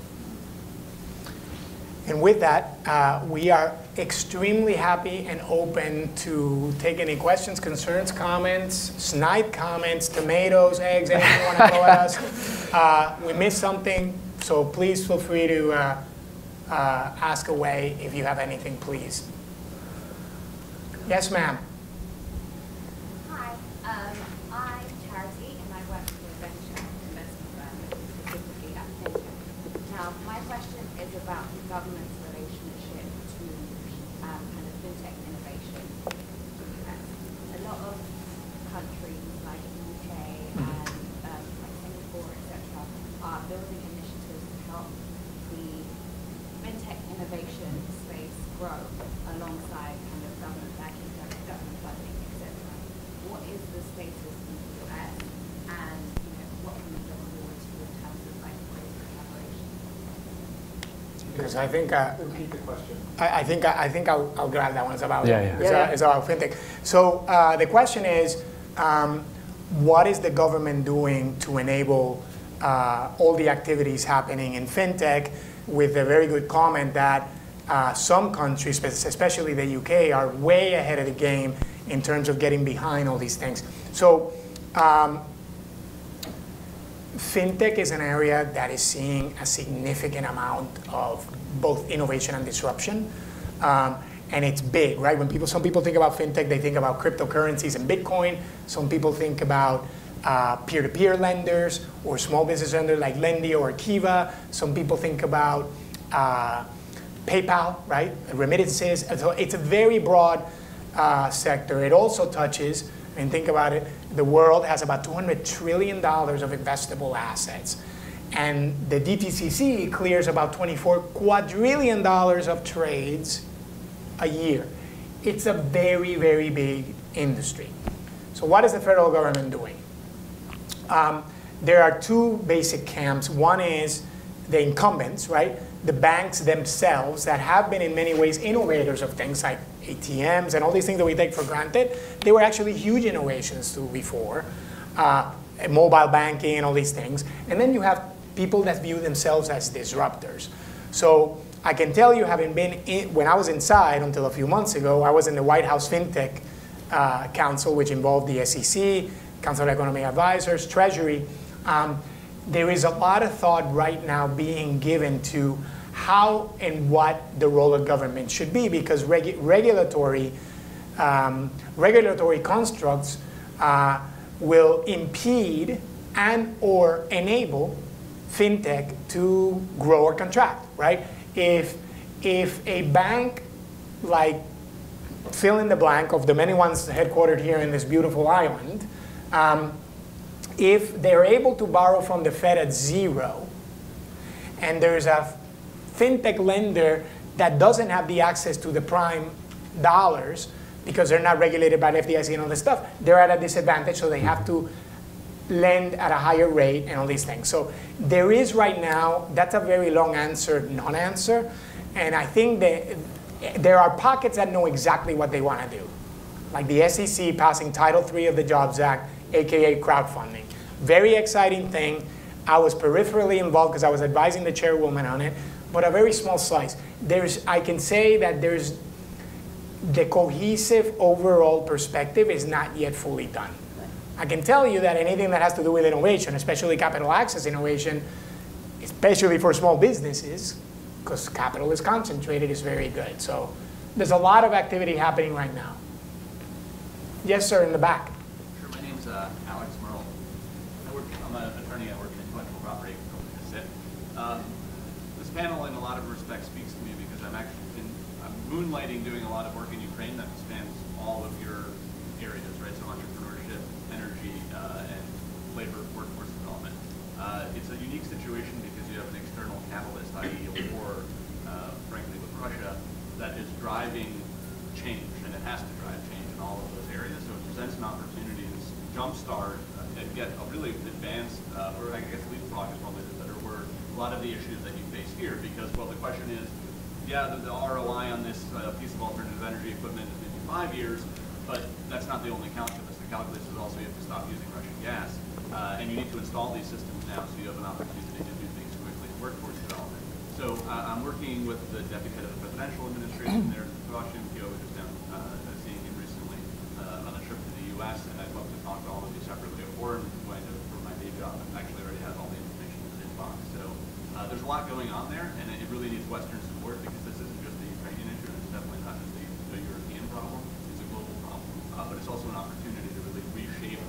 And with that, uh, we are extremely happy and open to take any questions, concerns, comments, snide comments, tomatoes, eggs, anything you want to throw at us. Uh, we missed something, so please feel free to uh, uh, ask away if you have anything, please. Yes, ma'am. Hi, um, I'm Charity, and I work for a venture investment firm, specifically at FinTech. Now, my question is about the government's relationship to um, kind of FinTech innovation in the U S. A lot of countries like the U K and um, like Singapore, et cetera, are building initiatives to help the FinTech innovation space grow alongside kind of government backing, government funding, et cetera. What is the status in the U S, and you know, what can we look forward to in terms of like ways of collaboration? Because I think uh, Repeat the question. I, I think I, I think I'll, I'll grab that one. It's about Yeah, yeah. It's, Yeah, about, yeah. it's about fintech. So uh, the question is, um, what is the government doing to enable uh, all the activities happening in fintech? With a very good comment that uh, some countries, especially the U K, are way ahead of the game in terms of getting behind all these things. So. Um, Fintech is an area that is seeing a significant amount of both innovation and disruption, um, and it's big, right? When people, some people think about fintech, they think about cryptocurrencies and Bitcoin. Some people think about uh, peer-to-peer lenders or small business lenders like Lendio or Kiva. Some people think about uh, PayPal, right? Remittances. So it's a very broad uh, sector. It also touches. And think about it, the world has about two hundred trillion dollars of investable assets. And the D T C C clears about twenty-four quadrillion dollars of trades a year. It's a very, very big industry. So what is the federal government doing? Um, there are two basic camps. One is the incumbents, right? The banks themselves that have been in many ways innovators of things like A T Ms and all these things that we take for granted. They were actually huge innovations to before. Uh, mobile banking and all these things. And then you have people that view themselves as disruptors. So I can tell you, having been in, when I was inside until a few months ago, I was in the White House FinTech uh, Council, which involved the S E C, Council of Economic Advisors, Treasury. Um, there is a lot of thought right now being given to how and what the role of government should be, because regu regulatory, um, regulatory constructs uh, will impede and or enable fintech to grow or contract, right? If, if a bank like fill in the blank of the many ones headquartered here in this beautiful island, um, if they're able to borrow from the Fed at zero, and there's a fintech lender that doesn't have the access to the prime dollars because they're not regulated by the F D I C and all this stuff, they're at a disadvantage, so they have to lend at a higher rate and all these things. So there is right now, that's a very long answer, non-answer, and I think that there are pockets that know exactly what they want to do. Like the S E C passing Title three of the Jobs Act, A K A crowdfunding. Very exciting thing. I was peripherally involved because I was advising the chairwoman on it, but a very small slice. There's, I can say that there's the cohesive overall perspective is not yet fully done. I can tell you that anything that has to do with innovation, especially capital access innovation, especially for small businesses, because capital is concentrated, is very good. So there's a lot of activity happening right now. Yes, sir, in the back. Sure, my name's uh, Alex Merle. I work, I'm an attorney, I work in intellectual property. Um, this panel, in a lot of respects, speaks to me because I'm actually been, I'm moonlighting doing a lot of work in Ukraine that spans all of your areas, right? So entrepreneurship, energy, uh, and labor workforce development. Uh, it's a unique situation because you have an external catalyst, that is a war, uh, frankly, with Russia, that is driving change, and it has to drive change in all of those areas. So it presents an opportunity to jumpstart uh, and get a really advanced, uh, or I guess leapfrog is probably the better word, a lot of the issues that you face here. Because, well, the question is, yeah, the, the R O I on this uh, piece of alternative energy equipment is maybe five years, but that's not the only calculus. The calculus is also you have to stop using Russian gas, uh, and you need to install these systems now so you have an opportunity to do things quickly in workforce development. So uh, I'm working with the deputy head of the presidential administration there in Washington. He was just down uh, seeing him recently uh, on a trip to the U S, and I'd love to talk to all of you separately, or going to for my day job. I actually already have all the information in his inbox. So uh, there's a lot going on there, and it really needs Western support because this isn't just the Ukrainian issue. It's definitely not just the, the European problem. It's a global problem, uh, but it's also an opportunity to really reshape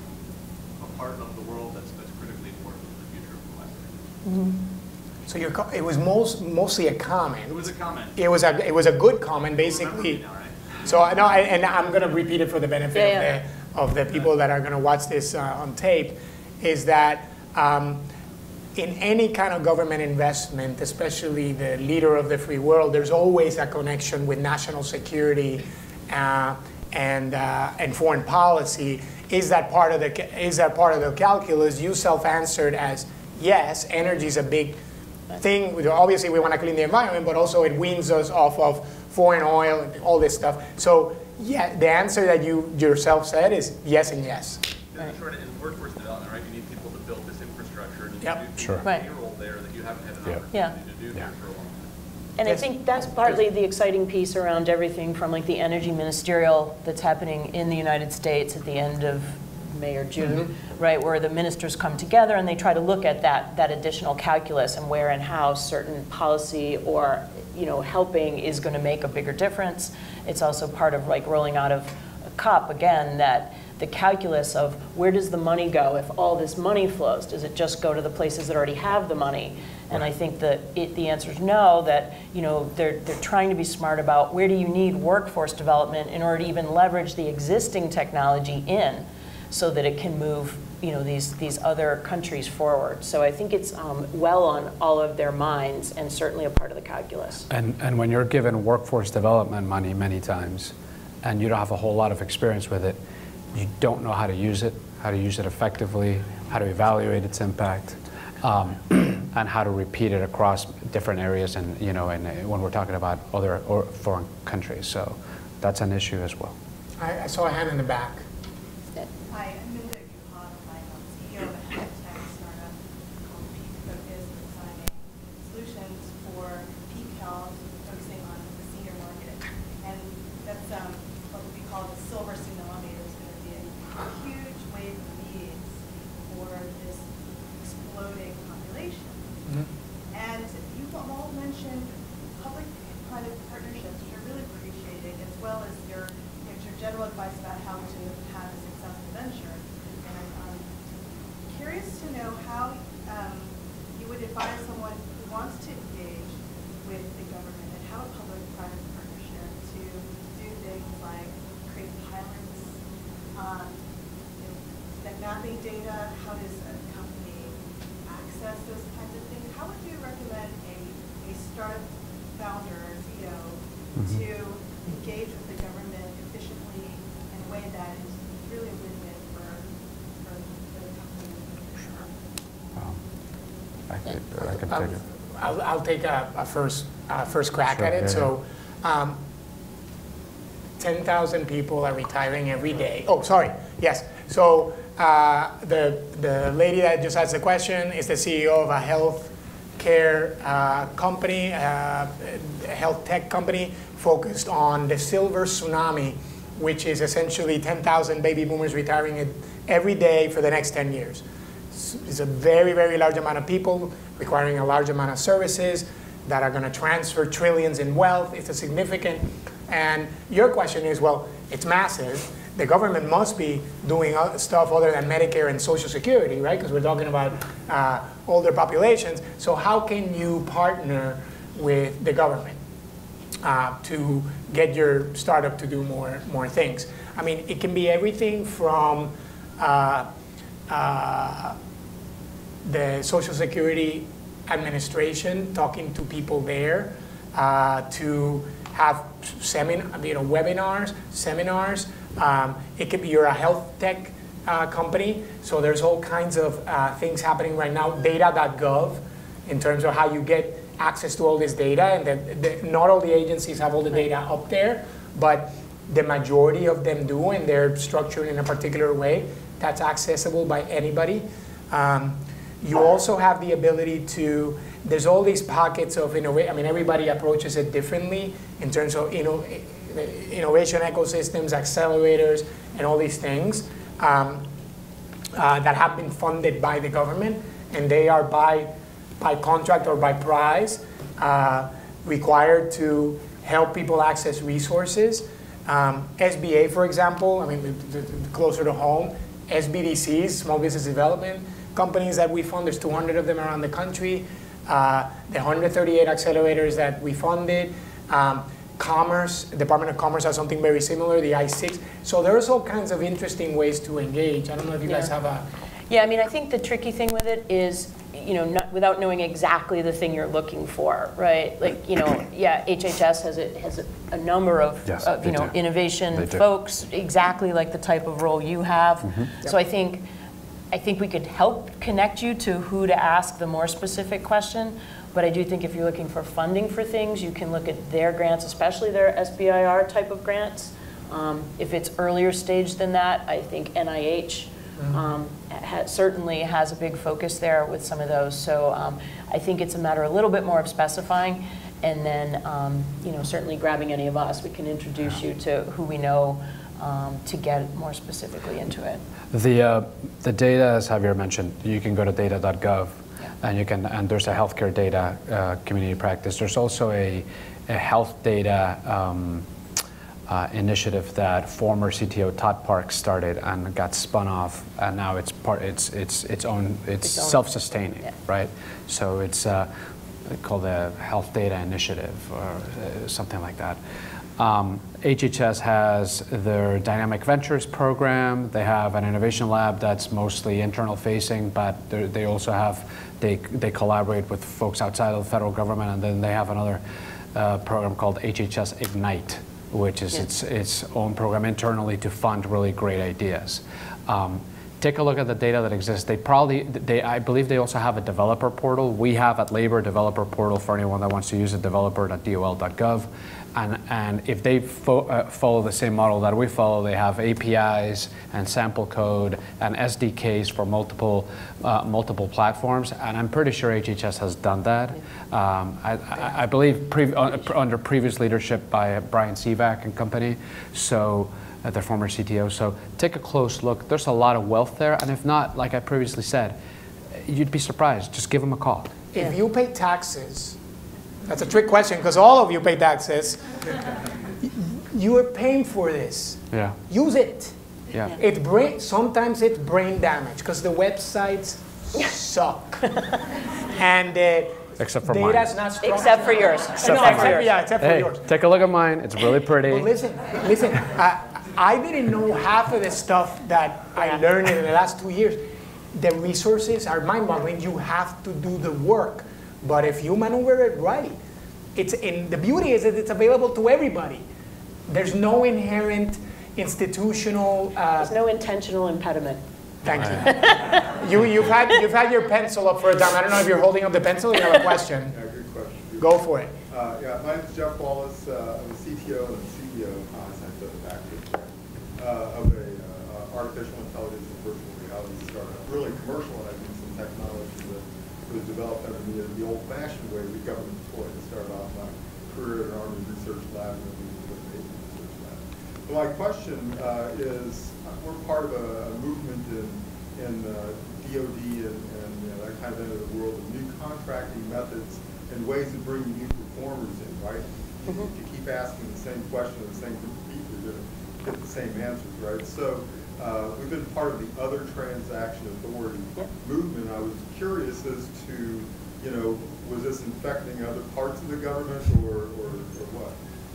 a part of the world that's that's critically important for the future of the West. Mm-hmm. So your, it was most, mostly a comment. It was a comment. It was a, it was a good comment, basically. Now, right? So no, I, and I'm going to repeat it for the benefit Yeah, yeah. of, the, of the people that are going to watch this uh, on tape, is that um, in any kind of government investment, especially the leader of the free world, there's always a connection with national security uh, and uh, and foreign policy. Is that part of the is that part of the calculus? You self-answered as yes. Energy is a big thing. Obviously, we want to clean the environment, but also it weans us off of foreign oil and all this stuff. So, yeah, the answer that you yourself said is yes and yes. Right. Short, in workforce development, right? You need people to build this infrastructure, and you Yep. need to do Sure. right. payroll there that you haven't had an Yep. opportunity Yeah. to do Yeah. there for a long time. And Yes. I think that's partly the exciting piece around everything from like the energy ministerial that's happening in the United States at the end of May or June, mm-hmm. right, where the ministers come together and they try to look at that that additional calculus and where and how certain policy or you know helping is going to make a bigger difference. It's also part of like rolling out of a COP again that the calculus of where does the money go if all this money flows? Does it just go to the places that already have the money? And I think that it, the answer is no, that you know, they're, they're trying to be smart about where do you need workforce development in order to even leverage the existing technology in so that it can move you know, these, these other countries forward. So I think it's um, well on all of their minds and certainly a part of the calculus. And, and when you're given workforce development money many times and you don't have a whole lot of experience with it, you don't know how to use it, how to use it effectively, how to evaluate its impact, um, and how to repeat it across different areas and, you know, and when we're talking about other or foreign countries. So that's an issue as well. I, I saw a hand in the back. Hi, I'm Linda Guhan. I'm C E O of a health tech startup called Peak Focus, designing solutions for peak health, focusing on the senior market. And that's um, what we call the silver tsunami. There's going to be a huge wave of needs for this exploding population. Mm-hmm. And you've all mentioned public-private partnerships, which are really appreciated, as well as your, your general advice about how to have a successful venture. And I'm um, curious to know how um, you would advise someone who wants to engage with the government and how a public-private partnership to do things like create pilots, um, you know, that mapping data, how does a company access those kinds of things? How would you recommend a, a startup founder or C E O mm-hmm. to engage with the government efficiently in a way that is really a win-win for, for the company? Sure. Um, I could, I could Um, take it. I'll, I'll take a, a first uh, first crack Sure, at it. yeah, So, um, ten thousand people are retiring every day. Oh, sorry. Yes. So uh, the, the lady that just asked the question is the C E O of a health care uh, company, uh, a health tech company focused on the silver tsunami, which is essentially ten thousand baby boomers retiring every day for the next ten years. It's a very, very large amount of people requiring a large amount of services that are going to transfer trillions in wealth. It's a significant, and your question is, well, it's massive. The government must be doing stuff other than Medicare and Social Security, right? Because we're talking about uh, older populations. So how can you partner with the government uh, to get your startup to do more, more things? I mean, it can be everything from uh, uh, the Social Security Administration, talking to people there, uh, to have semin you know, webinars, seminars. Um, it could be you're a health tech uh, company, so there's all kinds of uh, things happening right now. data dot gov, in terms of how you get access to all this data, and that the, not all the agencies have all the data up there, but the majority of them do, and they're structured in a particular way that's accessible by anybody. Um, you also have the ability to, there's all these pockets of innovation. I mean, everybody approaches it differently in terms of inno innovation ecosystems, accelerators, and all these things um, uh, that have been funded by the government, and they are by, by contract or by prize uh, required to help people access resources. Um, S B A, for example, I mean, the, the, the closer to home, S B D Cs, small business development companies that we fund, there's two hundred of them around the country. Uh, the one hundred thirty-eight accelerators that we funded. Um, Commerce, Department of Commerce has something very similar, the I six. So there's all kinds of interesting ways to engage. I don't know if you yeah. guys have a... Yeah, I mean, I think the tricky thing with it is, you know, not, without knowing exactly the thing you're looking for, right? Like, you know, yeah, H H S has a, has a, a number of, yes, of you know, do. innovation folks, exactly like the type of role you have. Mm-hmm. So yep. I think, I think we could help connect you to who to ask the more specific question. But I do think if you're looking for funding for things, you can look at their grants, especially their S B I R type of grants. Um, if it's earlier stage than that, I think N I H mm-hmm. um, ha certainly has a big focus there with some of those. So um, I think it's a matter a little bit more of specifying, and then um, you know, certainly grabbing any of us. We can introduce you to who we know um, to get more specifically into it. The, uh, the data, as Javier mentioned, you can go to data dot gov. And you can, and there's a healthcare data uh, community practice. There's also a, a health data um, uh, initiative that former C T O Todd Parks started and got spun off, and now it's part, it's it's its own, it's, it's self-sustaining, yeah. right? So it's uh, called the Health Data Initiative or uh, something like that. Um, H H S has their Dynamic Ventures program. They have an innovation lab that's mostly internal facing, but they also have, they, they collaborate with folks outside of the federal government, and then they have another uh, program called H H S Ignite, which is yeah. its, its own program internally to fund really great ideas. Um, take a look at the data that exists. They probably, they, I believe they also have a developer portal. We have at Labor a developer portal for anyone that wants to use it, developer dot D O L dot gov. And, and if they fo uh, follow the same model that we follow, they have A P Is and sample code and S D Ks for multiple, uh, multiple platforms. And I'm pretty sure H H S has done that. Um, I, I, I believe pre uh, under previous leadership by Brian Sivak and company, so uh, their former C T O. So take a close look. There's a lot of wealth there. And if not, like I previously said, you'd be surprised. Just give them a call. If you pay taxes, that's a trick question because all of you pay taxes. You are paying for this. Yeah. Use it. Yeah. It brain, sometimes it's brain damage because the websites suck. And uh, except for data's mine. Not strong. Except for yours. Except no, for except, yours. Yeah, except hey, for yours. Take a look at mine. It's really pretty. Well, listen, listen. Uh, I didn't know half of the stuff that I learned in the last two years. The resources are mind-boggling. You have to do the work. But if you maneuver it right, it's in, the beauty is that it's available to everybody. There's no inherent institutional... Uh, There's no intentional impediment. Thank you. you. You've had, you've had your pencil up for a time. I don't know if you're holding up the pencil or you have a question. Yeah, good question. Good Go for it. Uh, yeah, my name is Jeff Wallace. Uh, I'm the C T O and C E O of Catalyzing, the uh, of a uh, artificial intelligence and virtual reality startup, really commercializing some technology that was developed under the, the old-fashioned way we government deployed. It started off my career at an Army Research Lab and then moved to the Navy Research Lab. So my question uh, is, uh, we're part of a, a movement in, in uh, D O D and, and you know, that kind of end of the world of new contracting methods and ways of bringing new performers in, right? Mm-hmm. If you keep asking the same question to the same group of people, you're going to get the same answers, right? So uh, we've been part of the other transaction authority yep. movement. I was curious as to, you know, was this infecting other parts of the government or, or, or what?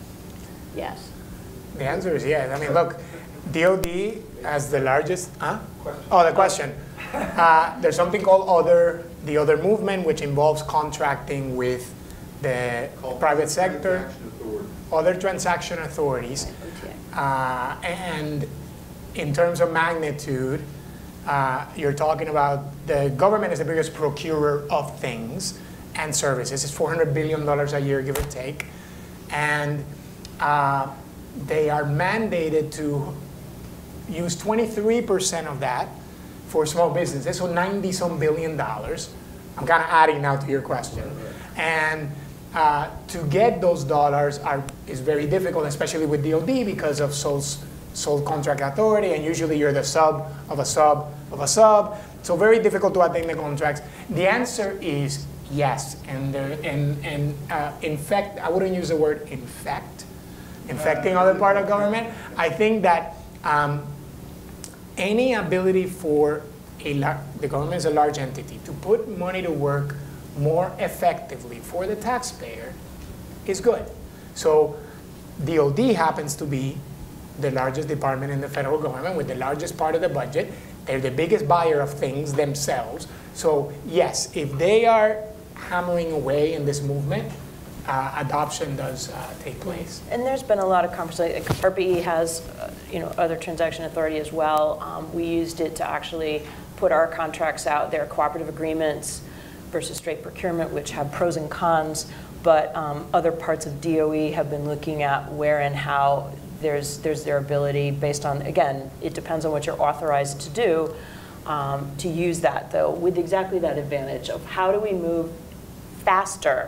Yes. The answer is yes. I mean, look, D O D as the largest, huh? Oh, the question. Uh, there's something called other, the other movement, which involves contracting with the Called private sector, transaction authority. other transaction authorities. Uh, and in terms of magnitude, uh, you're talking about the government is the biggest procurer of things and services. It's four hundred billion dollars a year, give or take. And uh, they are mandated to use twenty-three percent of that for small businesses, so ninety some billion dollars. I'm kind of adding now to your question. And uh, to get those dollars are, is very difficult, especially with D O D because of sole, sole contract authority, and usually you're the sub of a sub of a sub. So very difficult to attain the contracts. The answer is yes, and there, and and uh, in fact, I wouldn't use the word infect, infecting other part of government. I think that um, any ability for a the government is a large entity to put money to work more effectively for the taxpayer is good. So D O D happens to be the largest department in the federal government with the largest part of the budget. They're the biggest buyer of things themselves. So yes, if they are hammering away in this movement, uh, adoption does uh, take place. And there's been a lot of conversation. ARPA-E has, uh, you know, other transaction authority as well. Um, we used it to actually put our contracts out there, cooperative agreements versus straight procurement, which have pros and cons. But um, other parts of D O E have been looking at where and how there's there's their ability based on, again, it depends on what you're authorized to do, um, to use that, though, with exactly that advantage of how do we move faster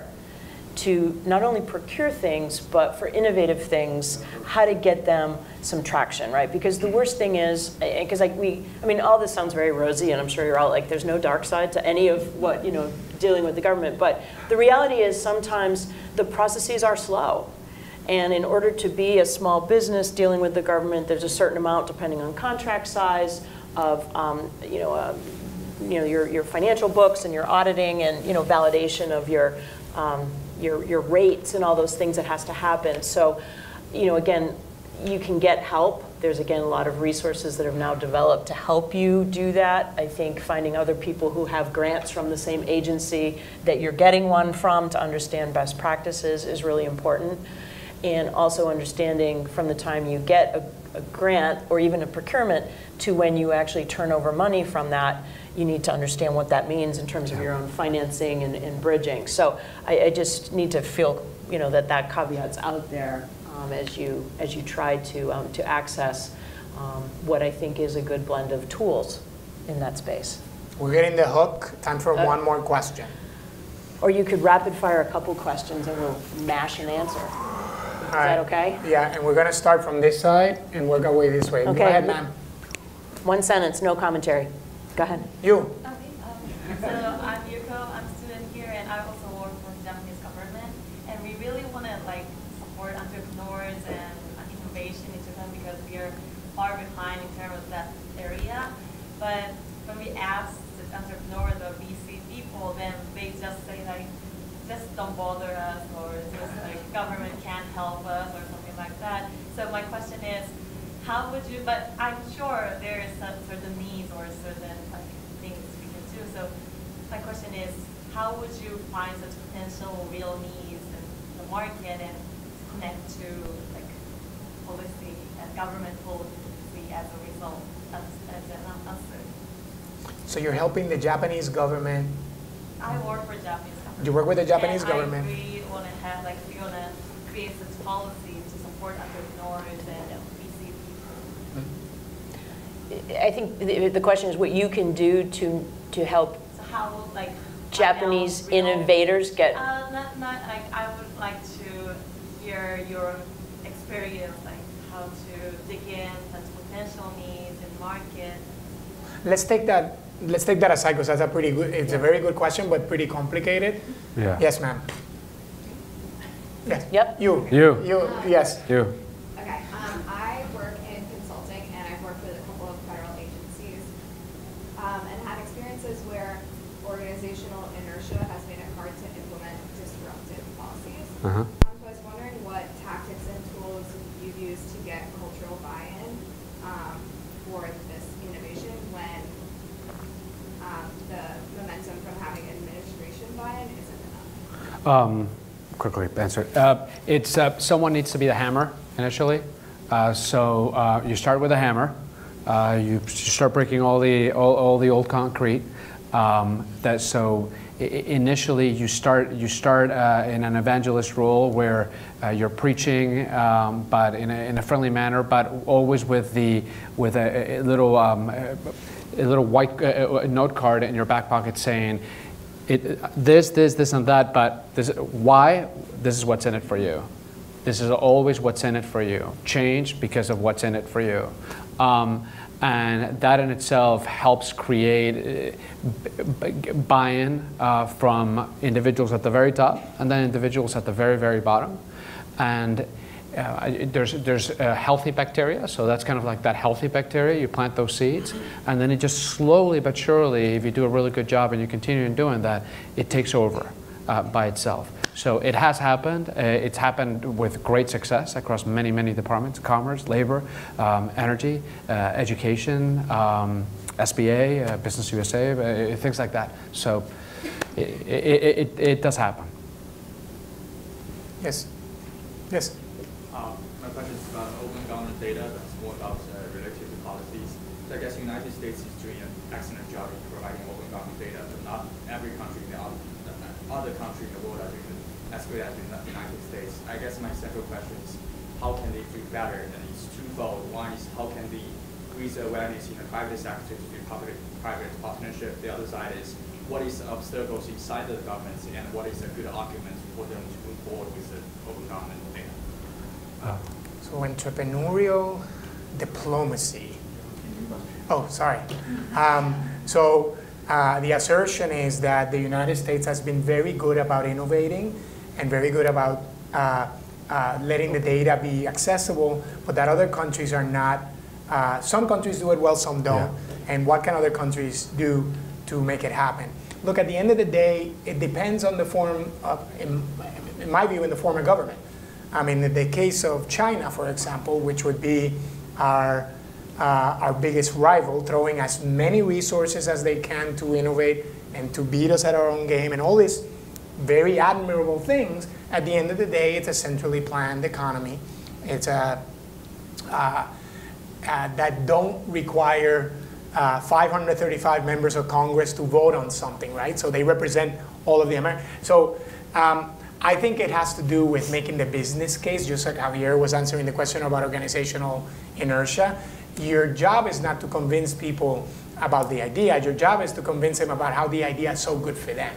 to not only procure things, but for innovative things, how to get them some traction, right? Because the worst thing is, because like we, I mean, all this sounds very rosy, and I'm sure you're all like, there's no dark side to any of what, you know, dealing with the government. But the reality is sometimes the processes are slow. And in order to be a small business dealing with the government, there's a certain amount, depending on contract size, of um, you know, uh, you know, your your financial books and your auditing and you know validation of your um, your your rates and all those things that has to happen. So, you know, again, you can get help. There's again a lot of resources that have now developed to help you do that. I think finding other people who have grants from the same agency that you're getting one from to understand best practices is really important. And also understanding from the time you get a, a grant or even a procurement to when you actually turn over money from that, you need to understand what that means in terms of your own financing and, and bridging. So I, I just need to feel, you know, that that caveat's out there um, as you as you try to um, to access um, what I think is a good blend of tools in that space. We're getting the hook. Time for Uh, one more question. Or you could rapid fire a couple questions and we'll mash an answer. Is All right. that okay? Yeah, and we're going to start from this side and work our way this way. Okay. Go ahead, ma'am. One sentence, no commentary. Go ahead. You. Okay, um, so I'm Yuko, I'm a student here, and I also work for the Japanese government. And we really want to like support entrepreneurs and innovation in Japan because we are far behind in terms of that area. But when we ask the entrepreneurs or V C people, then they just say like, just don't bother us, or just like government can't help us, or something like that. So my question is, how would you? But I'm sure there is some certain needs or certain like things we can do. So my question is, how would you find such potential real needs in the market and connect to like policy and government policy as a result as, as an answer? So you're helping the Japanese government. I work for Japanese government. You work with the Japanese and government. I really want to have, like, we want to create such policy to support entrepreneurs and V C people. I think the, the question is what you can do to to help So how would like Japanese real- innovators get. Uh, not not like I would like to hear your experience, like how to dig in such potential needs in market. Let's take that. Let's take that aside because that's a pretty good. It's a very good question, but pretty complicated. Yeah. Yes, ma'am. Yes. Yep. You. You. You. Yes. You. Okay, um, I work in consulting and I've worked with a couple of federal agencies um, and had experiences where organizational inertia has made it hard to implement disruptive policies. Uh-huh. Um, so I was wondering what tactics and tools you've used to get cultural buy-in um, for this innovation when um, the momentum from having administration buy-in isn't enough. Um, quickly answer. Uh, it's uh, someone needs to be the hammer initially. Uh, so uh, you start with a hammer. Uh, you, you start breaking all the all, all the old concrete. Um, that so I initially you start you start uh, in an evangelist role where uh, you're preaching, um, but in a, in a friendly manner, but always with the with a, a little um, a, a little white uh, note card in your back pocket saying. It, this, this, this, and that, but this, why? This is what's in it for you. This is always what's in it for you. Change because of what's in it for you. Um, and that in itself helps create buy-in uh, from individuals at the very top and then individuals at the very, very bottom. And Uh, there's there's uh, healthy bacteria, so that's kind of like that healthy bacteria. You plant those seeds, and then it just slowly but surely, if you do a really good job and you continue in doing that, it takes over uh, by itself. So it has happened. Uh, it's happened with great success across many, many departments: commerce, labor, um, energy, uh, education, um, S B A, uh, Business U S A, uh, things like that. So it, it, it, it does happen. Yes. Yes. Um, my question is about open government data. That's more about uh, related to policies. So I guess the United States is doing an excellent job in providing open government data, but not every country in the other, other country in the world are doing as good as the United States. I guess my second question is, how can they do better? And it's twofold. One is how can they raise awareness in the private sector to do public-private partnership. The other side is what is the obstacles inside the government and what is a good argument for them to move forward with the open government data. So entrepreneurial diplomacy. Oh, sorry. Um, so uh, the assertion is that the United States has been very good about innovating and very good about uh, uh, letting the data be accessible, but that other countries are not. Uh, some countries do it well, some don't. Yeah. And what can other countries do to make it happen? Look, at the end of the day, it depends on the form of, in, in my view, in the form of government. I mean, in the case of China, for example, which would be our, uh, our biggest rival, throwing as many resources as they can to innovate and to beat us at our own game and all these very admirable things, at the end of the day, it's a centrally planned economy. It's a, uh, uh, that don't require uh, five hundred thirty-five members of Congress to vote on something, right? So they represent all of the Americans. So um, I think it has to do with making the business case, just like Javier was answering the question about organizational inertia. Your job is not to convince people about the idea. Your job is to convince them about how the idea is so good for them.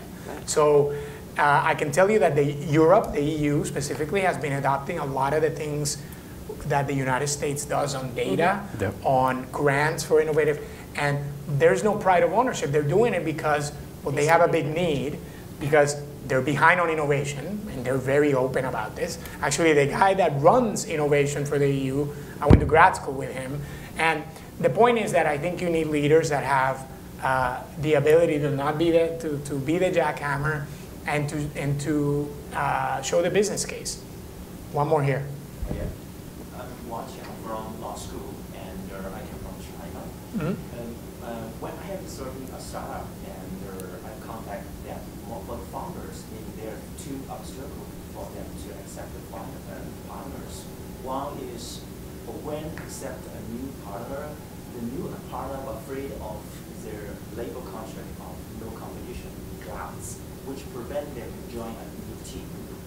So uh, I can tell you that the Europe, the E U specifically, has been adopting a lot of the things that the United States does on data, Yep. on grants for innovative, and there's no pride of ownership. They're doing it because, well, they have a big need, because they're behind on innovation, and they're very open about this. Actually, the guy that runs innovation for the E U, I went to grad school with him, and the point is that I think you need leaders that have uh, the ability to not be the, to, to be the jackhammer, and to, and to uh, show the business case. One more here. Oh, yeah. I'm watching from law school, and uh, I come from China. Mm-hmm. And uh, when I am serving a startup, and uh, I contact them, for the founders, maybe there are two obstacles for them to accept the fund, uh, partners. One is when accept a new partner, the new partner are afraid of their labor contract of no competition grounds, which prevent them to join a new team.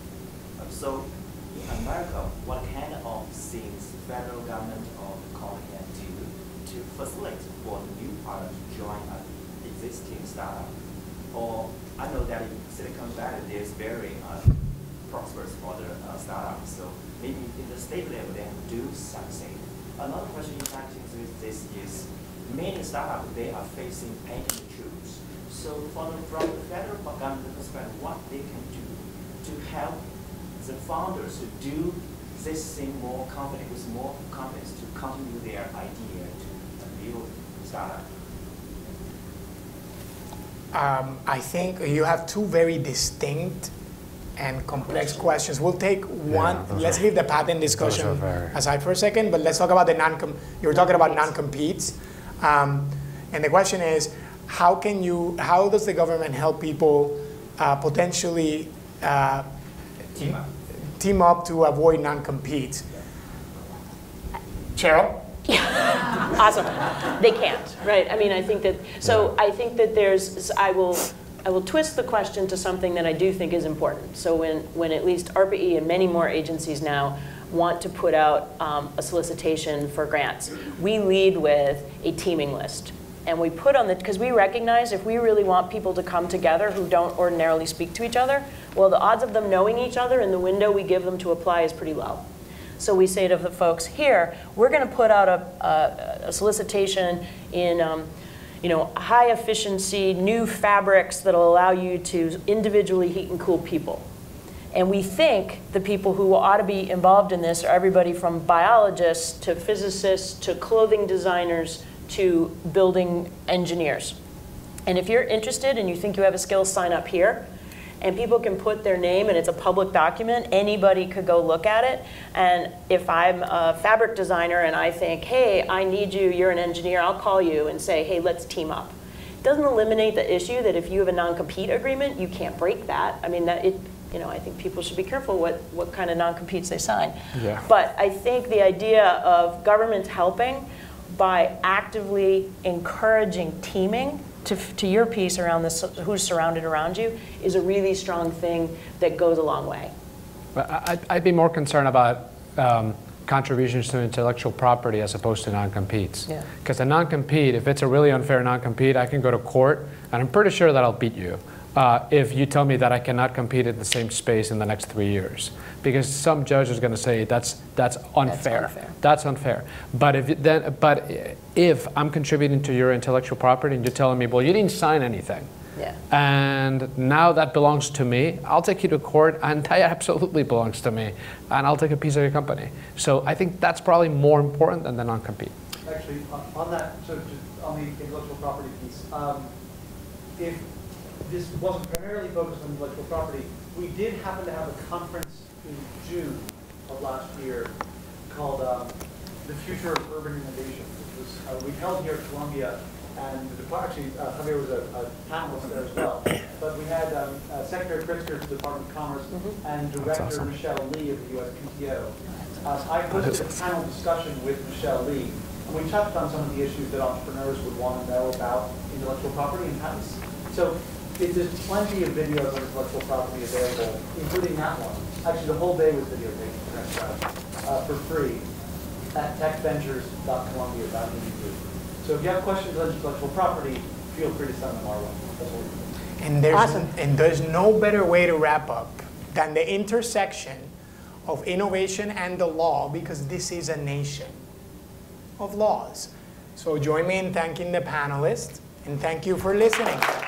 Uh, so in America, what kind of things federal government or the college can do to to facilitate for new partners to join an existing startup? Or I know that in Silicon Valley there's very uh, prosperous for the uh, startup, so maybe in the state level they have to do something. Another question impacting with this is many startups, they are facing patent issues. So from, from the federal government perspective, what they can do to help the founders to do this thing more confident, with more confidence to continue their idea to build startup? Um, I think you have two very distinct and complex questions. We'll take one, Yeah, let's are, leave the patent discussion very... aside for a second, but let's talk about the non-com, you were talking about non-competes. Um, and the question is, how can you, how does the government help people uh, potentially uh, Team up. team up to avoid non-competes? Cheryl? Awesome. They can't, right? I mean, I think that, so I think that there's, I will, I will twist the question to something that I do think is important. So when, when at least ARPA-E and many more agencies now want to put out um, a solicitation for grants, we lead with a teaming list. And we put on the, because we recognize if we really want people to come together who don't ordinarily speak to each other, well, the odds of them knowing each other in the window we give them to apply is pretty low. So we say to the folks here, we're going to put out a, a, a solicitation in um, you know, high efficiency, new fabrics that will allow you to individually heat and cool people. And we think the people who ought to be involved in this are everybody from biologists to physicists to clothing designers to building engineers. And if you're interested and you think you have a skill, sign up here. And people can put their name, and it's a public document. Anybody could go look at it. And if I'm a fabric designer and I think, hey, I need you, you're an engineer, I'll call you and say, hey, let's team up. It doesn't eliminate the issue that if you have a non-compete agreement, you can't break that. I mean, that it, you know, I think people should be careful what, what kind of non-competes they sign. Yeah. But I think the idea of governments helping by actively encouraging teaming, to, to your piece around this, who's surrounded around you, is a really strong thing that goes a long way. But I'd, I'd be more concerned about um, contributions to intellectual property as opposed to non-competes. Because yeah. a non-compete, if it's a really unfair non-compete, I can go to court, and I'm pretty sure that I'll beat you uh, if you tell me that I cannot compete in the same space in the next three years. Because some judge is going to say that's that's unfair. That's unfair. That's unfair. But if then, but if I'm contributing to your intellectual property and you're telling me, well, you didn't sign anything, yeah. and now that belongs to me, I'll take you to court, and that absolutely belongs to me, and I'll take a piece of your company. So I think that's probably more important than the non-compete. Actually, on that, so just on the intellectual property piece, um, if this wasn't primarily focused on intellectual property, we did happen to have a conference in June of last year called um, The Future of Urban Innovation, which was uh, we held here at Columbia, and the department, actually uh, Javier was a, a panelist there as well. But we had um, uh, Secretary Pritzker of the Department of Commerce mm-hmm. and Director awesome. Michelle Lee of the U S P T O. Uh, I hosted a panel discussion with Michelle Lee, and we touched on some of the issues that entrepreneurs would want to know about intellectual property and patents. So it, there's plenty of videos on intellectual property available, including that one. Actually, the whole day was videotaped uh, for free at tech ventures dot columbia dot e d u. So if you have questions on intellectual property, feel free to send them our way. That's what we're doing. And there's, awesome. and there's no better way to wrap up than the intersection of innovation and the law, because this is a nation of laws. So join me in thanking the panelists, and thank you for listening.